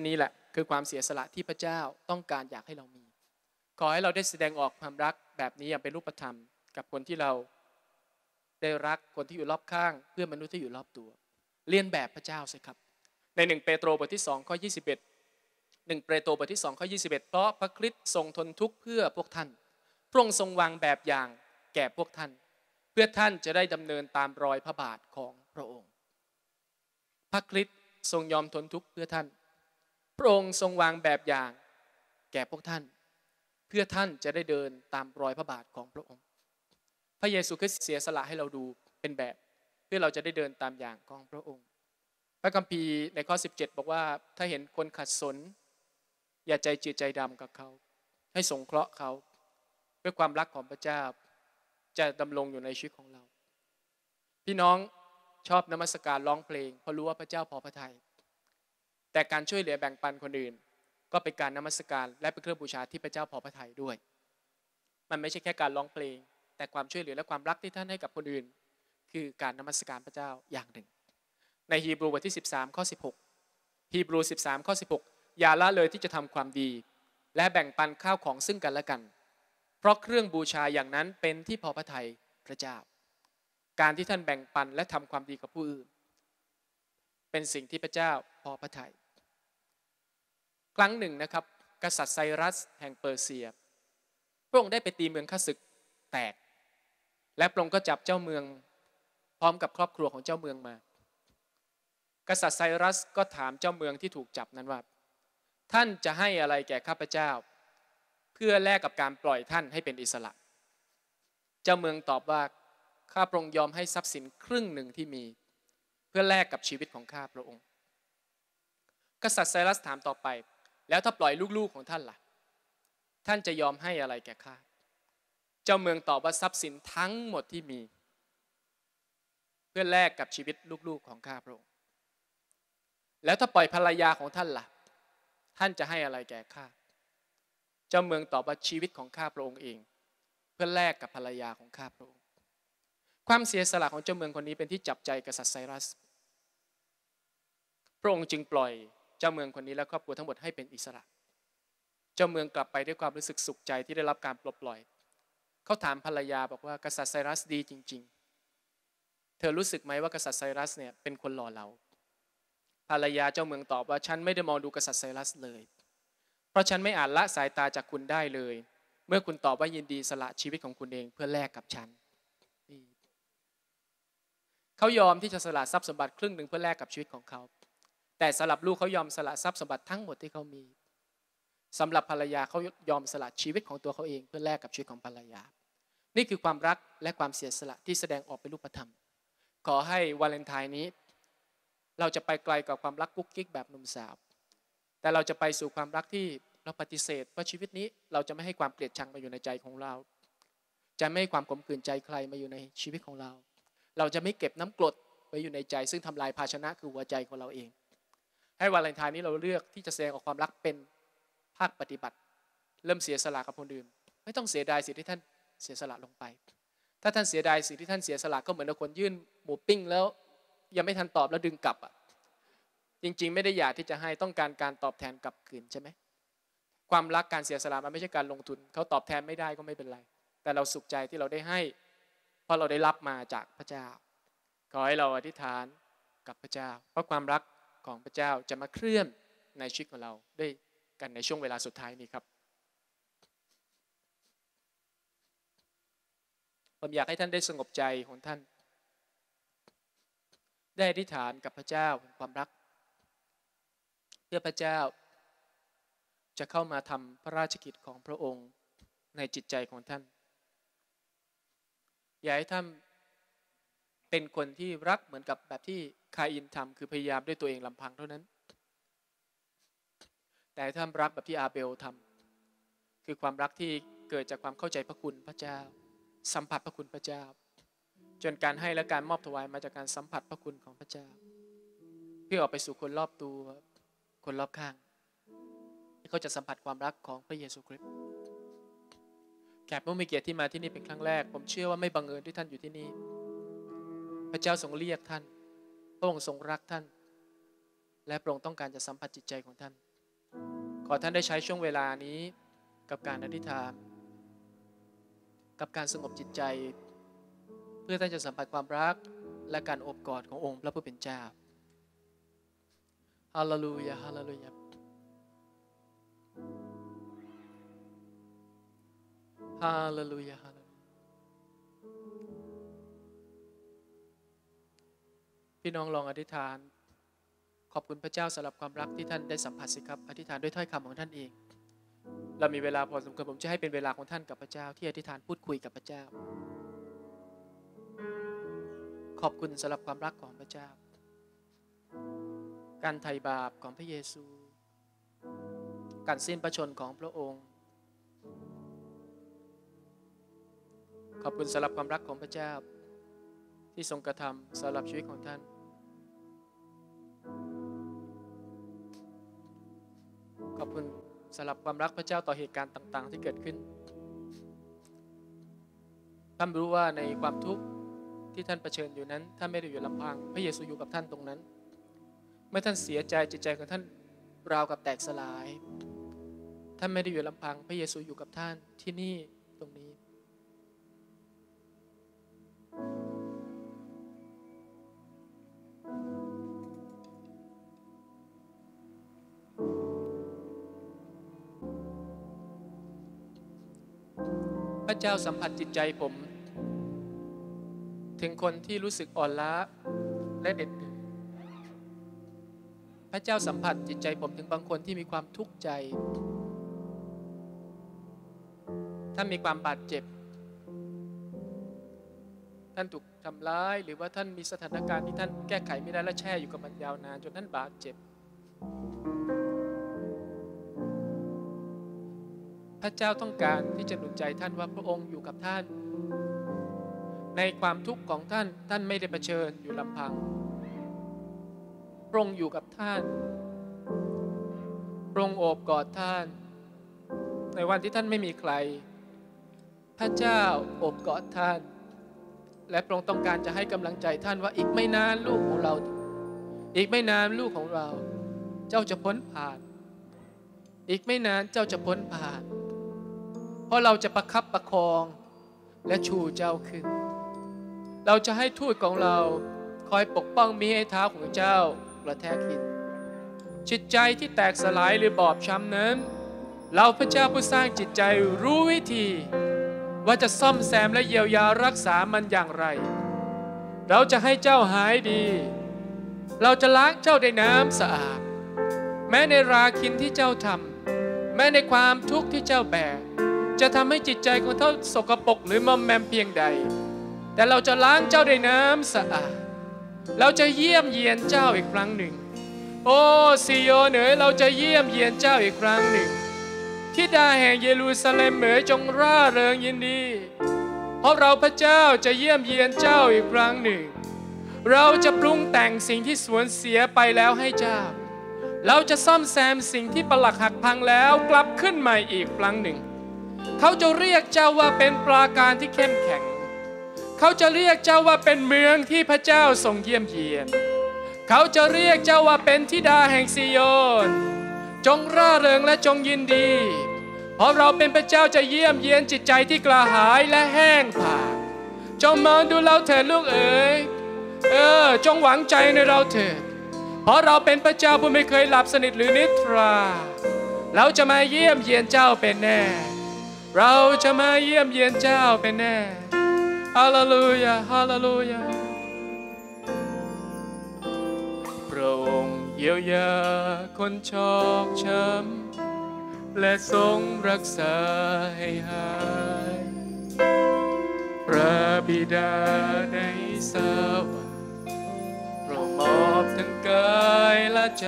คือความเสียสละที่พระเจ้าต้องการอยากให้เรามีขอให้เราได้แสดงออกความรักแบบนี้อย่างเป็นรูปธรรมกับคนที่เราได้รักคนที่อยู่รอบข้างเพื่อนมนุษย์ที่อยู่รอบตัวเลียนแบบพระเจ้าสิครับในหนึ่งเปโตรบทที่สองข้อยี่สิบเอ็ดหนึ่งเปโตรบทที่สองข้อยี่สิบเอ็ดเพราะพระคริสต์ทรงทนทุกข์เพื่อพวกท่านพระองค์ทรงวางแบบอย่างแก่พวกท่านเพื่อท่านจะได้ดำเนินตามรอยพระบาทของพระองค์พระคริสต์ทรงยอมทนทุกข์เพื่อท่านพระองค์ทรงวางแบบอย่างแก่พวกท่านเพื่อท่านจะได้เดินตามรอยพระบาทของพระองค์พระเยซูคริสต์เสียสละให้เราดูเป็นแบบเพื่อเราจะได้เดินตามอย่างของพระองค์พระคัมภีร์ในข้อสิบเจ็ดบอกว่าถ้าเห็นคนขัดสนอย่าใจจืดใจดำกับเขาให้สงเคราะห์เขาเพื่อความรักของพระเจ้าจะดำรงอยู่ในชีวิตของเราพี่น้องชอบนมัสการร้องเพลงเพราะรู้ว่าพระเจ้าพอพระทัยแต่การช่วยเหลือแบ่งปันคนอื่นก็เป็นการนมัสการและเป็นเครื่องบูชาที่พระเจ้าพอพระทัยด้วยมันไม่ใช่แค่การร้องเพลงแต่ความช่วยเหลือและความรักที่ท่านให้กับคนอื่นคือการนมัสการพระเจ้าอย่างหนึ่งในฮีบรูบทที่สิบสามข้อสิบหกฮีบรูสิบสามข้อสิบหกอย่าละเลยที่จะทำความดีและแบ่งปันข้าวของซึ่งกันและกันเพราะเครื่องบูชาอย่างนั้นเป็นที่พอพระทัยพระเจ้าการที่ท่านแบ่งปันและทำความดีกับผู้อื่นเป็นสิ่งที่พระเจ้าพอพระทัยครั้งหนึ่งนะครับกษัตริย์ไซรัสแห่งเปอร์เซียพระองค์ได้ไปตีเมืองข้าศึกแตกและพระองค์ก็จับเจ้าเมืองพร้อมกับครอบครัวของเจ้าเมืองมากษัตริย์ไซรัสก็ถามเจ้าเมืองที่ถูกจับนั้นว่าท่านจะให้อะไรแก่ข้าพเจ้าเพื่อแลกกับการปล่อยท่านให้เป็นอิสระเจ้าเมืองตอบว่าข้าพระองค์ยอมให้ทรัพย์สินครึ่งหนึ่งที่มีเพื่อแลกกับชีวิตของข้าพระองค์กษัตริย์ไซรัสถามต่อไปแล้วถ้าปล่อยลูกๆของท่านล่ะท่านจะยอมให้อะไรแก่ข้าเจ้าเมืองตอบว่าทรัพย์สินทั้งหมดที่มีเพื่อแลกกับชีวิตลูกๆของข้าพระองค์แล้วถ้าปล่อยภรรยาของท่านล่ะท่านจะให้อะไรแก่ข้าเจ้าเมืองตอบว่าชีวิตของข้าพระองค์เองเพื่อแลกกับภรรยาของข้าพระองค์ความเสียสละของเจ้าเมืองคนนี้เป็นที่จับใจกษัตริย์ไซรัสพระองค์จึงปล่อยเจ้าเมืองคนนี้และครอบครัวทั้งหมดให้เป็นอิสระเจ้าเมืองกลับไปด้วยความรู้สึกสุขใจที่ได้รับการปลดปล่อยเขาถามภรรยาบอกว่ากษัตริย์ไซรัสดีจริงๆเธอรู้สึกไหมว่ากษัตริย์ไซรัสเนี่ยเป็นคนหล่อเหลาภรรยาเจ้าเมืองตอบว่าฉันไม่ได้มองดูกษัตริย์ไซรัสเลยเพราะฉันไม่อาจละสายตาจากคุณได้เลยเมื่อคุณตอบว่ายินดีสละชีวิตของคุณเองเพื่อแลกกับฉันเขายอมที่จะสละทรัพย์สมบัติครึ่งหนึ่งเพื่อแลกกับชีวิตของเขาแต่สำหรับลูกเขายอมสละทรัพย์สมบัติทั้งหมดที่เขามีสำหรับภรรยาเขายอมสละชีวิตของตัวเขาเองเพื่อแลกกับชีวิตของภรรยานี่คือความรักและความเสียสละที่แสดงออกเป็นรูปธรรมขอให้วาเลนไทน์นี้เราจะไปไกลกับความรักกุ๊กกิ๊กแบบหนุ่มสาวแต่เราจะไปสู่ความรักที่เราปฏิเสธว่าชีวิตนี้เราจะไม่ให้ความเกลียดชังมาอยู่ในใจของเราจะไม่ให้ความขมขื่นใจใครมาอยู่ในชีวิตของเราเราจะไม่เก็บน้ำกรดไว้อยู่ในใจซึ่งทำลายภาชนะคือหัวใจของเราเองให้วาเลนไทน์นี้เราเลือกที่จะแสดงออกความรักเป็นภาคปฏิบัติเริ่มเสียสละกับคนอื่นไม่ต้องเสียดายสิ่งที่ท่านเสียสละลงไปถ้าท่านเสียดายสิ่งที่ท่านเสียสละก็เหมือนคนยื่นหมูปิ้งแล้วยังไม่ทันตอบแล้วดึงกลับอ่ะจริงๆไม่ได้อยากที่จะให้ต้องการการตอบแทนกลับคืนใช่ไหมความรักการเสียสละมันไม่ใช่การลงทุนเขาตอบแทนไม่ได้ก็ไม่เป็นไรแต่เราสุขใจที่เราได้ให้เพราะเราได้รับมาจากพระเจ้าขอให้เราอธิษฐานกับพระเจ้าเพราะความรักของพระเจ้าจะมาเคลื่อนในชีวิตของเราด้วยกันในช่วงเวลาสุดท้ายนี้ครับผมอยากให้ท่านได้สงบใจของท่านได้อธิษฐานกับพระเจ้าเป็นความรักเพื่อพระเจ้าจะเข้ามาทำพระราชกิจของพระองค์ในจิตใจของท่านอย่าให้ท่านเป็นคนที่รักเหมือนกับแบบที่คาอินทำคือพยายามด้วยตัวเองลำพังเท่านั้นแต่ท่านรักแบบที่อาเบลทำคือความรักที่เกิดจากความเข้าใจพระคุณพระเจ้าสัมผัสพระคุณพระเจ้าจนการให้และการมอบถวายมาจากการสัมผัสพระคุณของพระเจ้าเพื่อออกไปสู่คนรอบตัวคนรอบข้างที่เขาจะสัมผัสความรักของพระเยซูคริสต์แขกผู้มีเกียรติที่มาที่นี่เป็นครั้งแรกผมเชื่อว่าไม่บังเอิญที่ท่านอยู่ที่นี่พระเจ้าทรงเรียกท่านพระองค์ทรงรักท่านและพระองค์ต้องการจะสัมผัสจิตใจของท่านขอท่านได้ใช้ช่วงเวลานี้กับการอธิษฐานกับการสงบจิตใจเพื่อท่านจะสัมผัสความรักและการโอบกอดขององค์พระผู้เป็นเจ้าฮาเลลูยาฮาเลลูยาฮาเลลูยาฮาเลลูยาพี่น้องลองอธิษฐานขอบคุณพระเจ้าสำหรับความรักที่ท่านได้สัมผัสสิครับอธิษฐานด้วยถ้อยคำของท่านเองเรามีเวลาพอสมควรผมจะให้เป็นเวลาของท่านกับพระเจ้าที่อธิษฐานพูดคุยกับพระเจ้าขอบคุณสำหรับความรักของพระเจ้าการไถ่บาปของพระเยซูการสิ้นพระชนม์ของพระองค์ขอบคุณสำหรับความรักของพระเจ้าที่ทรงกระทำสำหรับชีวิตของท่านขอบคุณสำหรับความรักพระเจ้าต่อเหตุการณ์ต่างๆที่เกิดขึ้นท่านรู้ว่าในความทุกข์ที่ท่านเผชิญอยู่นั้นท่านไม่ได้อยู่ลำพังพระเยซูอยู่กับท่านตรงนั้นเมื่อท่านเสียใจจิตใจของท่านราวกับแตกสลายท่านไม่ได้อยู่ลำพังพระเยซูอยู่กับท่านที่นี่ตรงนี้พระเจ้าสัมผัสจิตใจผมถึงคนที่รู้สึกอ่อนล้าและเด็ดเดี่ยวพระเจ้าสัมผัสจิตใจผมถึงบางคนที่มีความทุกข์ใจท่านมีความบาดเจ็บท่านถูกทำร้ายหรือว่าท่านมีสถานการณ์ที่ท่านแก้ไขไม่ได้และแช่อยู่กับมันยาวนานจนท่านบาดเจ็บพระเจ้าต้องการที่จะหนุนใจท่านว่าพระองค์อยู่กับท่านในความทุกข์ของท่านท่านไม่ได้เผชิญอยู่ลำพังพระองค์อยู่กับท่านพระองค์โอบกอดท่านในวันที่ท่านไม่มีใครพระเจ้าโอบกอดท่านและพระองค์ต้องการจะให้กำลังใจท่านว่าอีกไม่นานลูกของเราอีกไม่นานลูกของเราเจ้าจะพ้นผ่านอีกไม่นานเจ้าจะพ้นผ่านเพราะเราจะประคับประคองและชูเจ้าขึ้นเราจะให้ทูตของเราคอยปกป้องมิให้เท้าของเจ้ากระแทกหินจิตใจที่แตกสลายหรือบอบช้ำนั้นเราพระเจ้าผู้สร้างจิตใจรู้วิธีว่าจะซ่อมแซมและเยียวยารักษามันอย่างไรเราจะให้เจ้าหายดีเราจะล้างเจ้าด้วยน้ำสะอาดแม้ในราคินที่เจ้าทำแม้ในความทุกข์ที่เจ้าแบกจะทำให้จิตใจของเจ้าสกปรกหรือมอมแมมเพียงใดแต่เราจะล้างเจ้าด้วยน้ำสะอาดเราจะเยี่ยมเยียนเจ้าอีกครั้งหนึ่งโอ้ซิโยนเอ๋ยเราจะเยี่ยมเยียนเจ้าอีกครั้งหนึ่งธิดาแห่งเยรูซาเล็มเอ๋ยจงร่าเริงยินดีเพราะเราพระเจ้าจะเยี่ยมเยียนเจ้าอีกครั้งหนึ่งเราจะปรุงแต่งสิ่งที่สูญเสียไปแล้วให้เจ้าเราจะซ่อมแซมสิ่งที่ปรักหักพังแล้วกลับขึ้นใหม่อีกครั้งหนึ่งเขาจะเรียกเจ้าว่าเป็นปราการที่เข้มแข็งเขาจะเรียกเจ้าว่าเป็นเมืองที่พระเจ้าทรงเยี่ยมเยียนเขาจะเรียกเจ้าว่าเป็นธิดาแห่งซิโยนจงร่าเริงและจงยินดีเพราะเราเป็นพระเจ้าจะเยี่ยมเยียนจิตใจที่กระหายและแห้งผากจงมองดูเราเถิดลูกเอ๋ยเออจงหวังใจในเราเถิดเพราะเราเป็นพระเจ้าผู้ไม่เคยหลับสนิทหรือนิทราเราจะมาเยี่ยมเยียนเจ้าเป็นแน่เราจะมาเยี่ยมเยียนเจ้าเป็นแน่ฮาเลลูยาฮาเลลูยาพระองค์เยียวยาคนชอกช้ำและทรงรักษาให้หายพระบิดาในสวรรค์โปรดมอบทั้งกายและใจ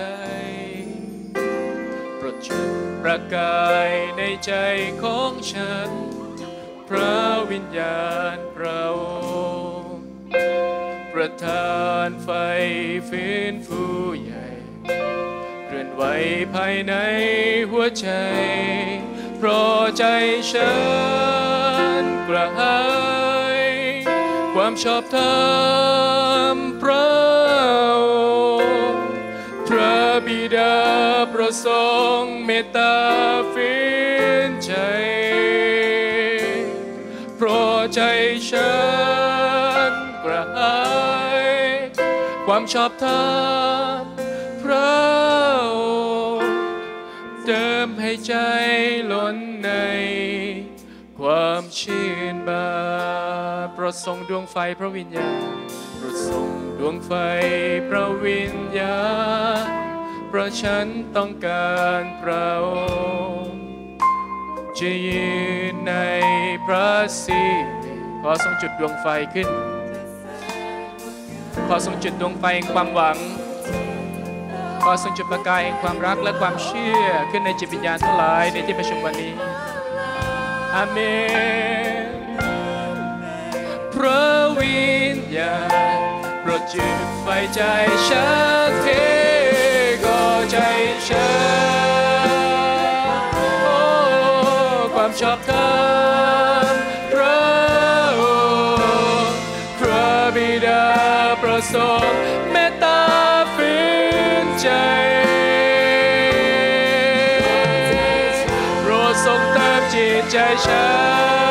โปรดจุดประกายในใจของฉันพระวิญญาณพระองค์ประทานไฟฟื้นฟูใหญ่เคลื่อนไหวภายในหัวใจเพราะใจฉันกระหายความชอบธรรมพระองค์พระบิดาโปรดดทรงเมตตาฝืนใจโปรดใจฉันกระหายความชอบธรรมพระองค์เติมให้ใจล้นในความชื่นบานโปรดส่งดวงไฟพระวิญญาณโปรดส่งดวงไฟพระวิญญาณเพราะฉันต้องการพระองค์จะยืนในพระสิริขอทรงจุดดวงไฟขึ้นขอทรงจุดดวงไฟแห่งความหวังขอทรงจุดประกายแห่งความรักและความเชื่อขึ้นในจิตวิญญาณทั้งหลายในที่ประชุมวันนี้อาเมนพระวิญญาณโปรดจุดไฟใจฉันเทก่อใจฉันโอ้ความชอบธรรมพระองค์พระบิดาโปรดทรงเมตตาฝืนใจโปรดทรงเติมจิตใจฉัน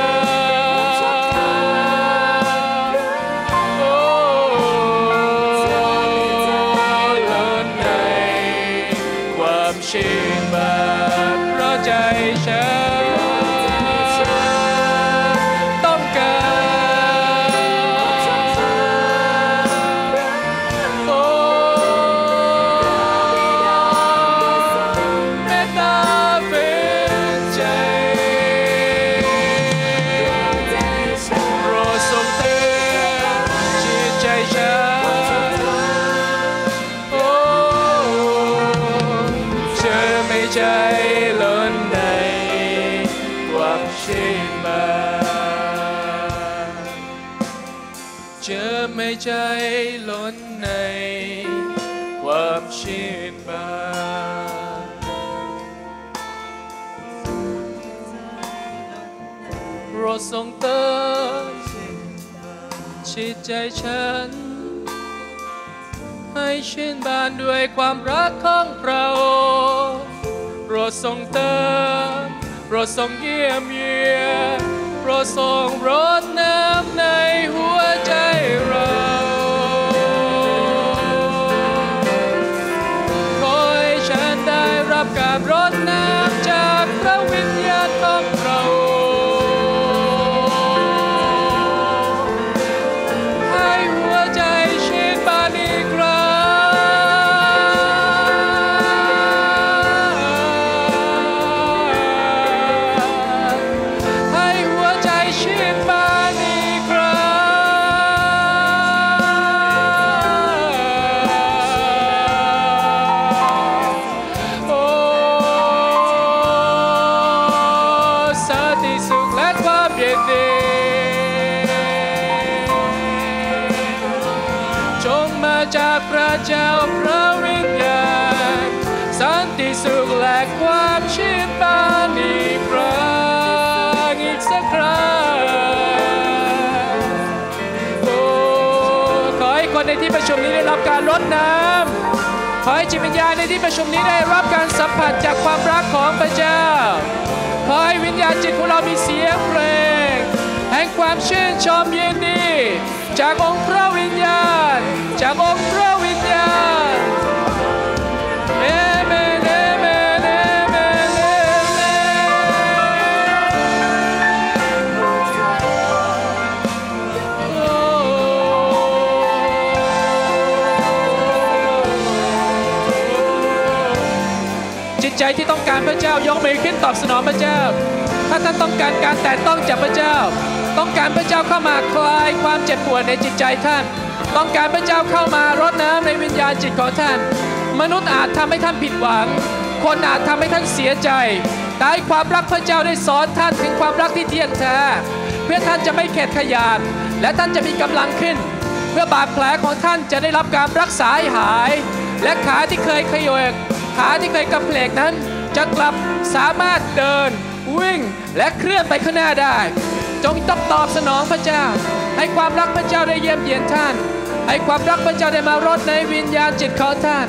ชื่นบานเพราะใจฉันต้องการโอ้เมตตาฝืนใจโปรดทรงเตือนจิตใจฉันใจล้นในความชื่นบานจะไม่ใจล้นในความชื่นบานโปรดทรงเตือนจิตใจฉันให้ชื่นบานด้วยความรักของพระองค์โปรดทรงเติมโปรดทรงเยี่ยมเยียนโปรดทรงรดน้ำในหัวใจเราขอให้ฉันได้รับการรดน้ำจากพระวิญญาณของพระองค์ให้หัวใจชื่นบานอีกครั้งจากพระเจ้าพระวิญญาณสันติสุขและความชื่นบานอีกครั้งอีกสักครั้งโอ้ขอให้คนในที่ประชุมนี้ได้รับการรดน้ำขอให้จิตวิญญาณในที่ประชุมนี้ได้รับการสัมผัสจากความรักของพระเจ้าขอให้วิญญาณจิตของเรามีเสียงเพลงแห่งความชื่นชมยินดีจากองค์พระวิญญาณจากองค์พระวิญญาณเอเมนเอเมนเอเมนเอเมนจิตใจที่ต้องการพระเจ้ายกมือขึ้นตอบสนองพระเจ้าถ้าท่านต้องการการแตะต้องจากพระเจ้าต้องการพระเจ้าเข้ามาคลายความเจ็บปวดในจิตใจท่านต้องการพระเจ้าเข้ามารดน้ำในวิญญาณจิตของท่านมนุษย์อาจทำให้ท่านผิดหวังคนอาจทำให้ท่านเสียใจแต่ความรักพระเจ้าได้สอนท่านถึงความรักที่เที่ยงแท้เพื่อท่านจะไม่เข็ดขยาดและท่านจะมีกำลังขึ้นเพื่อบาดแผลของท่านจะได้รับการรักษาหายและขาที่เคยขยกขาที่เคยกระเพลกนั้นจะกลับสามารถเดินวิ่งและเคลื่อนไปข้างหน้าได้จงต้องตอบสนองพระเจ้าให้ความรักพระเจ้าได้เยี่ยมเยียนท่านให้ความรักพระเจ้าได้มารดในวิญญาณจิตของท่าน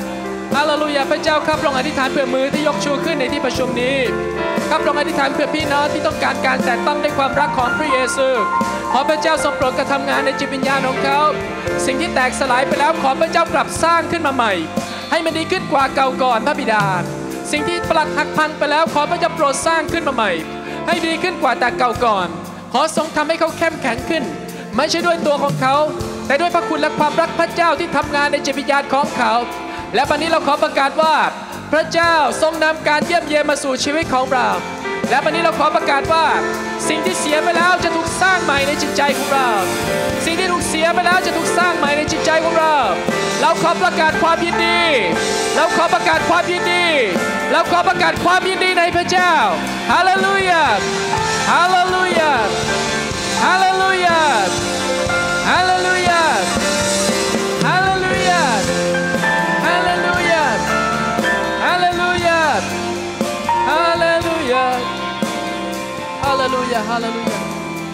ฮาเลลูยาพระเจ้าครับลองอธิษฐานเพื่อมือที่ยกชูขึ้นในที่ประชุมนี้ครับลองอธิษฐานเพื่อพี่น้องที่ต้องการการแตะต้องด้วยความรักของพระเยซูขอพระเจ้าทรงโปรดกระทำงานในจิตวิญญาณของเขาสิ่งที่แตกสลายไปแล้วขอพระเจ้ากลับสร้างขึ้นมาใหม่ให้มันดีขึ้นกว่าเก่าก่อนพระบิดาสิ่งที่ปลักหักพังไปแล้วขอพระเจ้าโปรดสร้างขึ้นมาใหม่ให้ดีขึ้นกว่าแต่เก่าก่อนขอทรงทำให้เขาเข้มแข็งขึ้นไม่ใช่ด้วยตัวของเขาแต่ด้วยพระคุณและความรักพระเจ้าที่ทำงานในจิตวิญญาณของเขาและวันนี้เราขอประกาศว่าพระเจ้าทรงนำการเยี่ยมเยียนมาสู่ชีวิตของเราและวันนี้เราขอประกาศว่าสิ่งที่เสียไปแล้วจะถูกสร้างใหม่ในจิตใจของเราสิ่งที่ถูกเสียไปแล้วจะถูกสร้างใหม่ในจิตใจของเราเราขอประกาศความยินดีเราขอประกาศความยินดีเราขอประกาศความยินดีในพระเจ้าฮาเลลูยาฮาเลลูยาฮาเลลูยาฮาเลลูยาฮาเลลูยาฮาเลลูยาฮาเลลูยาฮาเลลูยาฮาเลลูยาฮาเลลูยา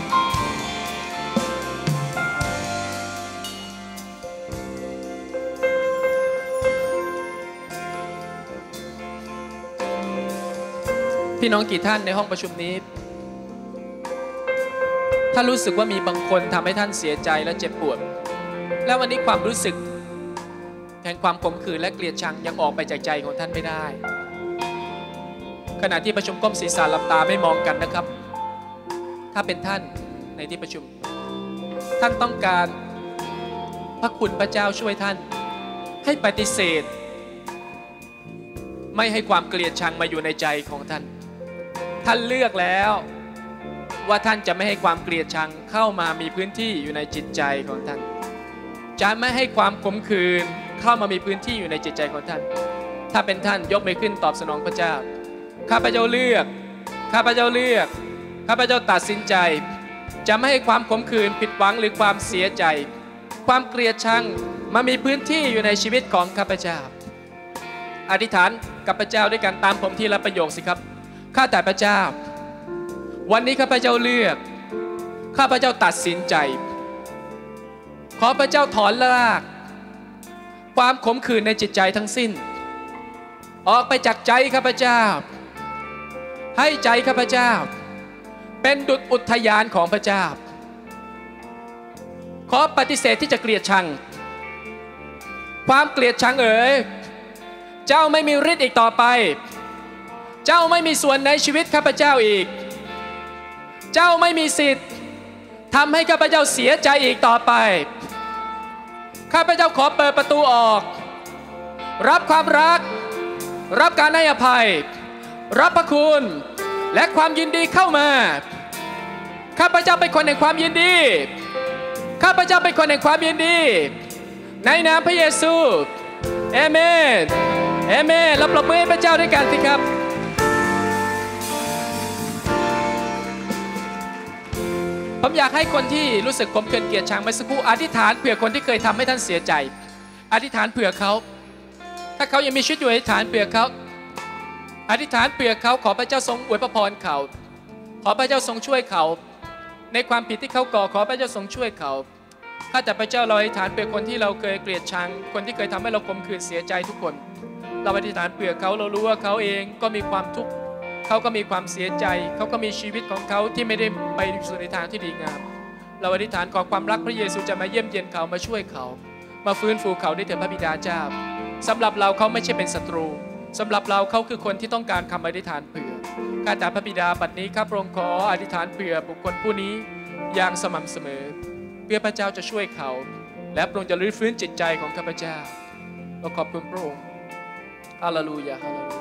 พี่น้องกี่ท่านในห้องประชุมนี้ถ้ารู้สึกว่ามีบางคนทำให้ท่านเสียใจและเจ็บปวดและวันนี้ความรู้สึกแห่งความขมขื่นและเกลียดชังยังออกไปจากใจของท่านไม่ได้ขณะที่ประชุมก้มศีรษะหลับตาไม่มองกันนะครับถ้าเป็นท่านในที่ประชุมท่านต้องการพระคุณพระเจ้าช่วยท่านให้ปฏิเสธไม่ให้ความเกลียดชังมาอยู่ในใจของท่านท่านเลือกแล้วว่าท่านจะไม่ให้ความเกลียดชังเข้ามามีพื้นที่อยู่ในจิตใจของท่านจะไม่ให้ความขมขื่นเข้ามามีพื้นที่อยู่ในจิตใจของท่านถ้าเป็นท่านยกมือขึ้นตอบสนองพระเจ้าข้าพเจ้าเลือกข้าพเจ้าเลือกข้าพเจ้าตัดสินใจจะไม่ให้ความขมขื่นผิดหวังหรือความเสียใจความเกลียดชังมามีพื้นที่อยู่ในชีวิตของข้าพเจ้าอธิษฐานกับพระเจ้าด้วยกันตามผมทีละประโยคสิครับข้าแต่พระเจ้าวันนี้ข้าพเจ้าเลือกข้าพเจ้าตัดสินใจขอพระเจ้าถอนรากความขมขื่นในจิตใจทั้งสิ้นออกไปจากใจข้าพเจ้าให้ใจข้าพเจ้าเป็นดุจอุทยานของพระเจ้าขอปฏิเสธที่จะเกลียดชังความเกลียดชังเอ๋ยเจ้าไม่มีฤทธิ์อีกต่อไปเจ้าไม่มีส่วนในชีวิตข้าพเจ้าอีกเจ้าไม่มีสิทธิ์ทำให้ข้าพเจ้าเสียใจอีกต่อไปข้าพเจ้าขอเปิดประตูออกรับความรักรับการให้อภัยรับพระคุณและความยินดีเข้ามาข้าพเจ้าเป็นคนแห่งความยินดีข้าพเจ้าเป็นคนแห่งความยินดีในนามพระเยซูเอเมนเอเมนรับปรบมือให้พระเจ้าด้วยกันสิครับผมอยากให้คนที่รู้สึกขมขื่นเกลียดชังเมื่อสักครู่อธิษฐานเผื่อคนที่เคยทำให้ท่านเสียใจอธิษฐานเผื่อเขาถ้าเขายังมีชีวิตอยู่อธิษฐานเผื่อเขาอธิษฐานเผื่อเขาขอพระเจ้าทรงอวยพรเขาขอพระเจ้าทรงช่วยเขาในความผิดที่เขาก่อขอพระเจ้าทรงช่วยเขาข้าแต่พระเจ้าเราอธิษฐานเผื่อคนที่เราเคยเกลียดชังคนที่เคยทำให้เราขมขื่นเสียใจทุกคนเราอธิษฐานเผื่อเขาเรารู้ว่าเขาเองก็มีความทุกข์เขาก็มีความเสียใจเขาก็มีชีวิตของเขาที่ไม่ได้ไปสู่ในทางที่ดีงามเราอธิษฐานขอความรักพระเยซูจะมาเยี่ยมเยียนเขามาช่วยเขามาฟื้นฟูเขาได้เถิดพระบิดาเจ้าสำหรับเราเขาไม่ใช่เป็นศัตรูสำหรับเราเขาคือคนที่ต้องการคำอธิษฐานเผื่อข้าแต่พระบิดาบัดนี้ข้าพระองค์ขออธิษฐานเผื่อบุคคลผู้นี้อย่างสม่ำเสมอเพื่อพระเจ้าจะช่วยเขาและพระองค์จะรื้อฟื้นจิตใจของข้าพเจ้าเราขอบคุณพระองค์ฮาเลลูยาฮาเลลูยา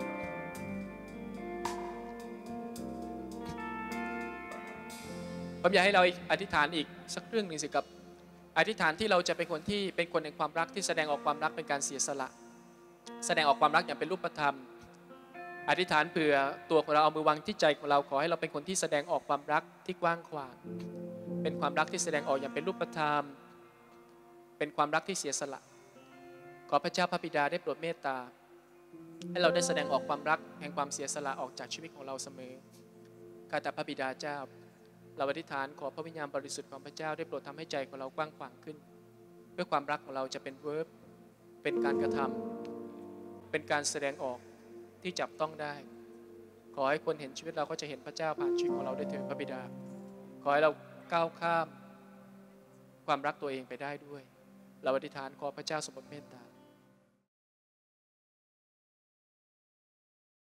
ผมอยากให้เราอธิษฐานอีกสักเรื่องหนึ่งสิครับอธิษฐานที่เราจะเป็นคนที่เป็นคนแห่งความรักที่แสดงออกความรักเป็นการเสียสละแสดงออกความรักอย่างเป็นรูปธรรมอธิษฐานเผื่อตัวของเราเอามือวางที่ใจของเราขอให้เราเป็นคนที่แสดงออกความรักที่กว้างขวางเป็นความรักที่แสดงออกอย่างเป็นรูปธรรมเป็นความรักที่เสียสละขอพระเจ้าพระบิดาได้โปรดเมตตาให้เราได้แสดงออกความรักแห่งความเสียสละออกจากชีวิตของเราเสมอข้าแต่พระบิดาเจ้าเราอธิษฐานขอพระวิญญาณบริสุทธิ์ของพระเจ้าได้โปรดทำให้ใจของเรากว้างขวางขึ้นเพื่อความรักของเราจะเป็นเวิร์บเป็นการกระทำเป็นการแสดงออกที่จับต้องได้ขอให้คนเห็นชีวิตเราก็จะเห็นพระเจ้าผ่านชีวิตของเราได้เถิดพระบิดาขอให้เราก้าวข้ามความรักตัวเองไปได้ด้วยเราอธิษฐานขอพระเจ้าทรงเมตตา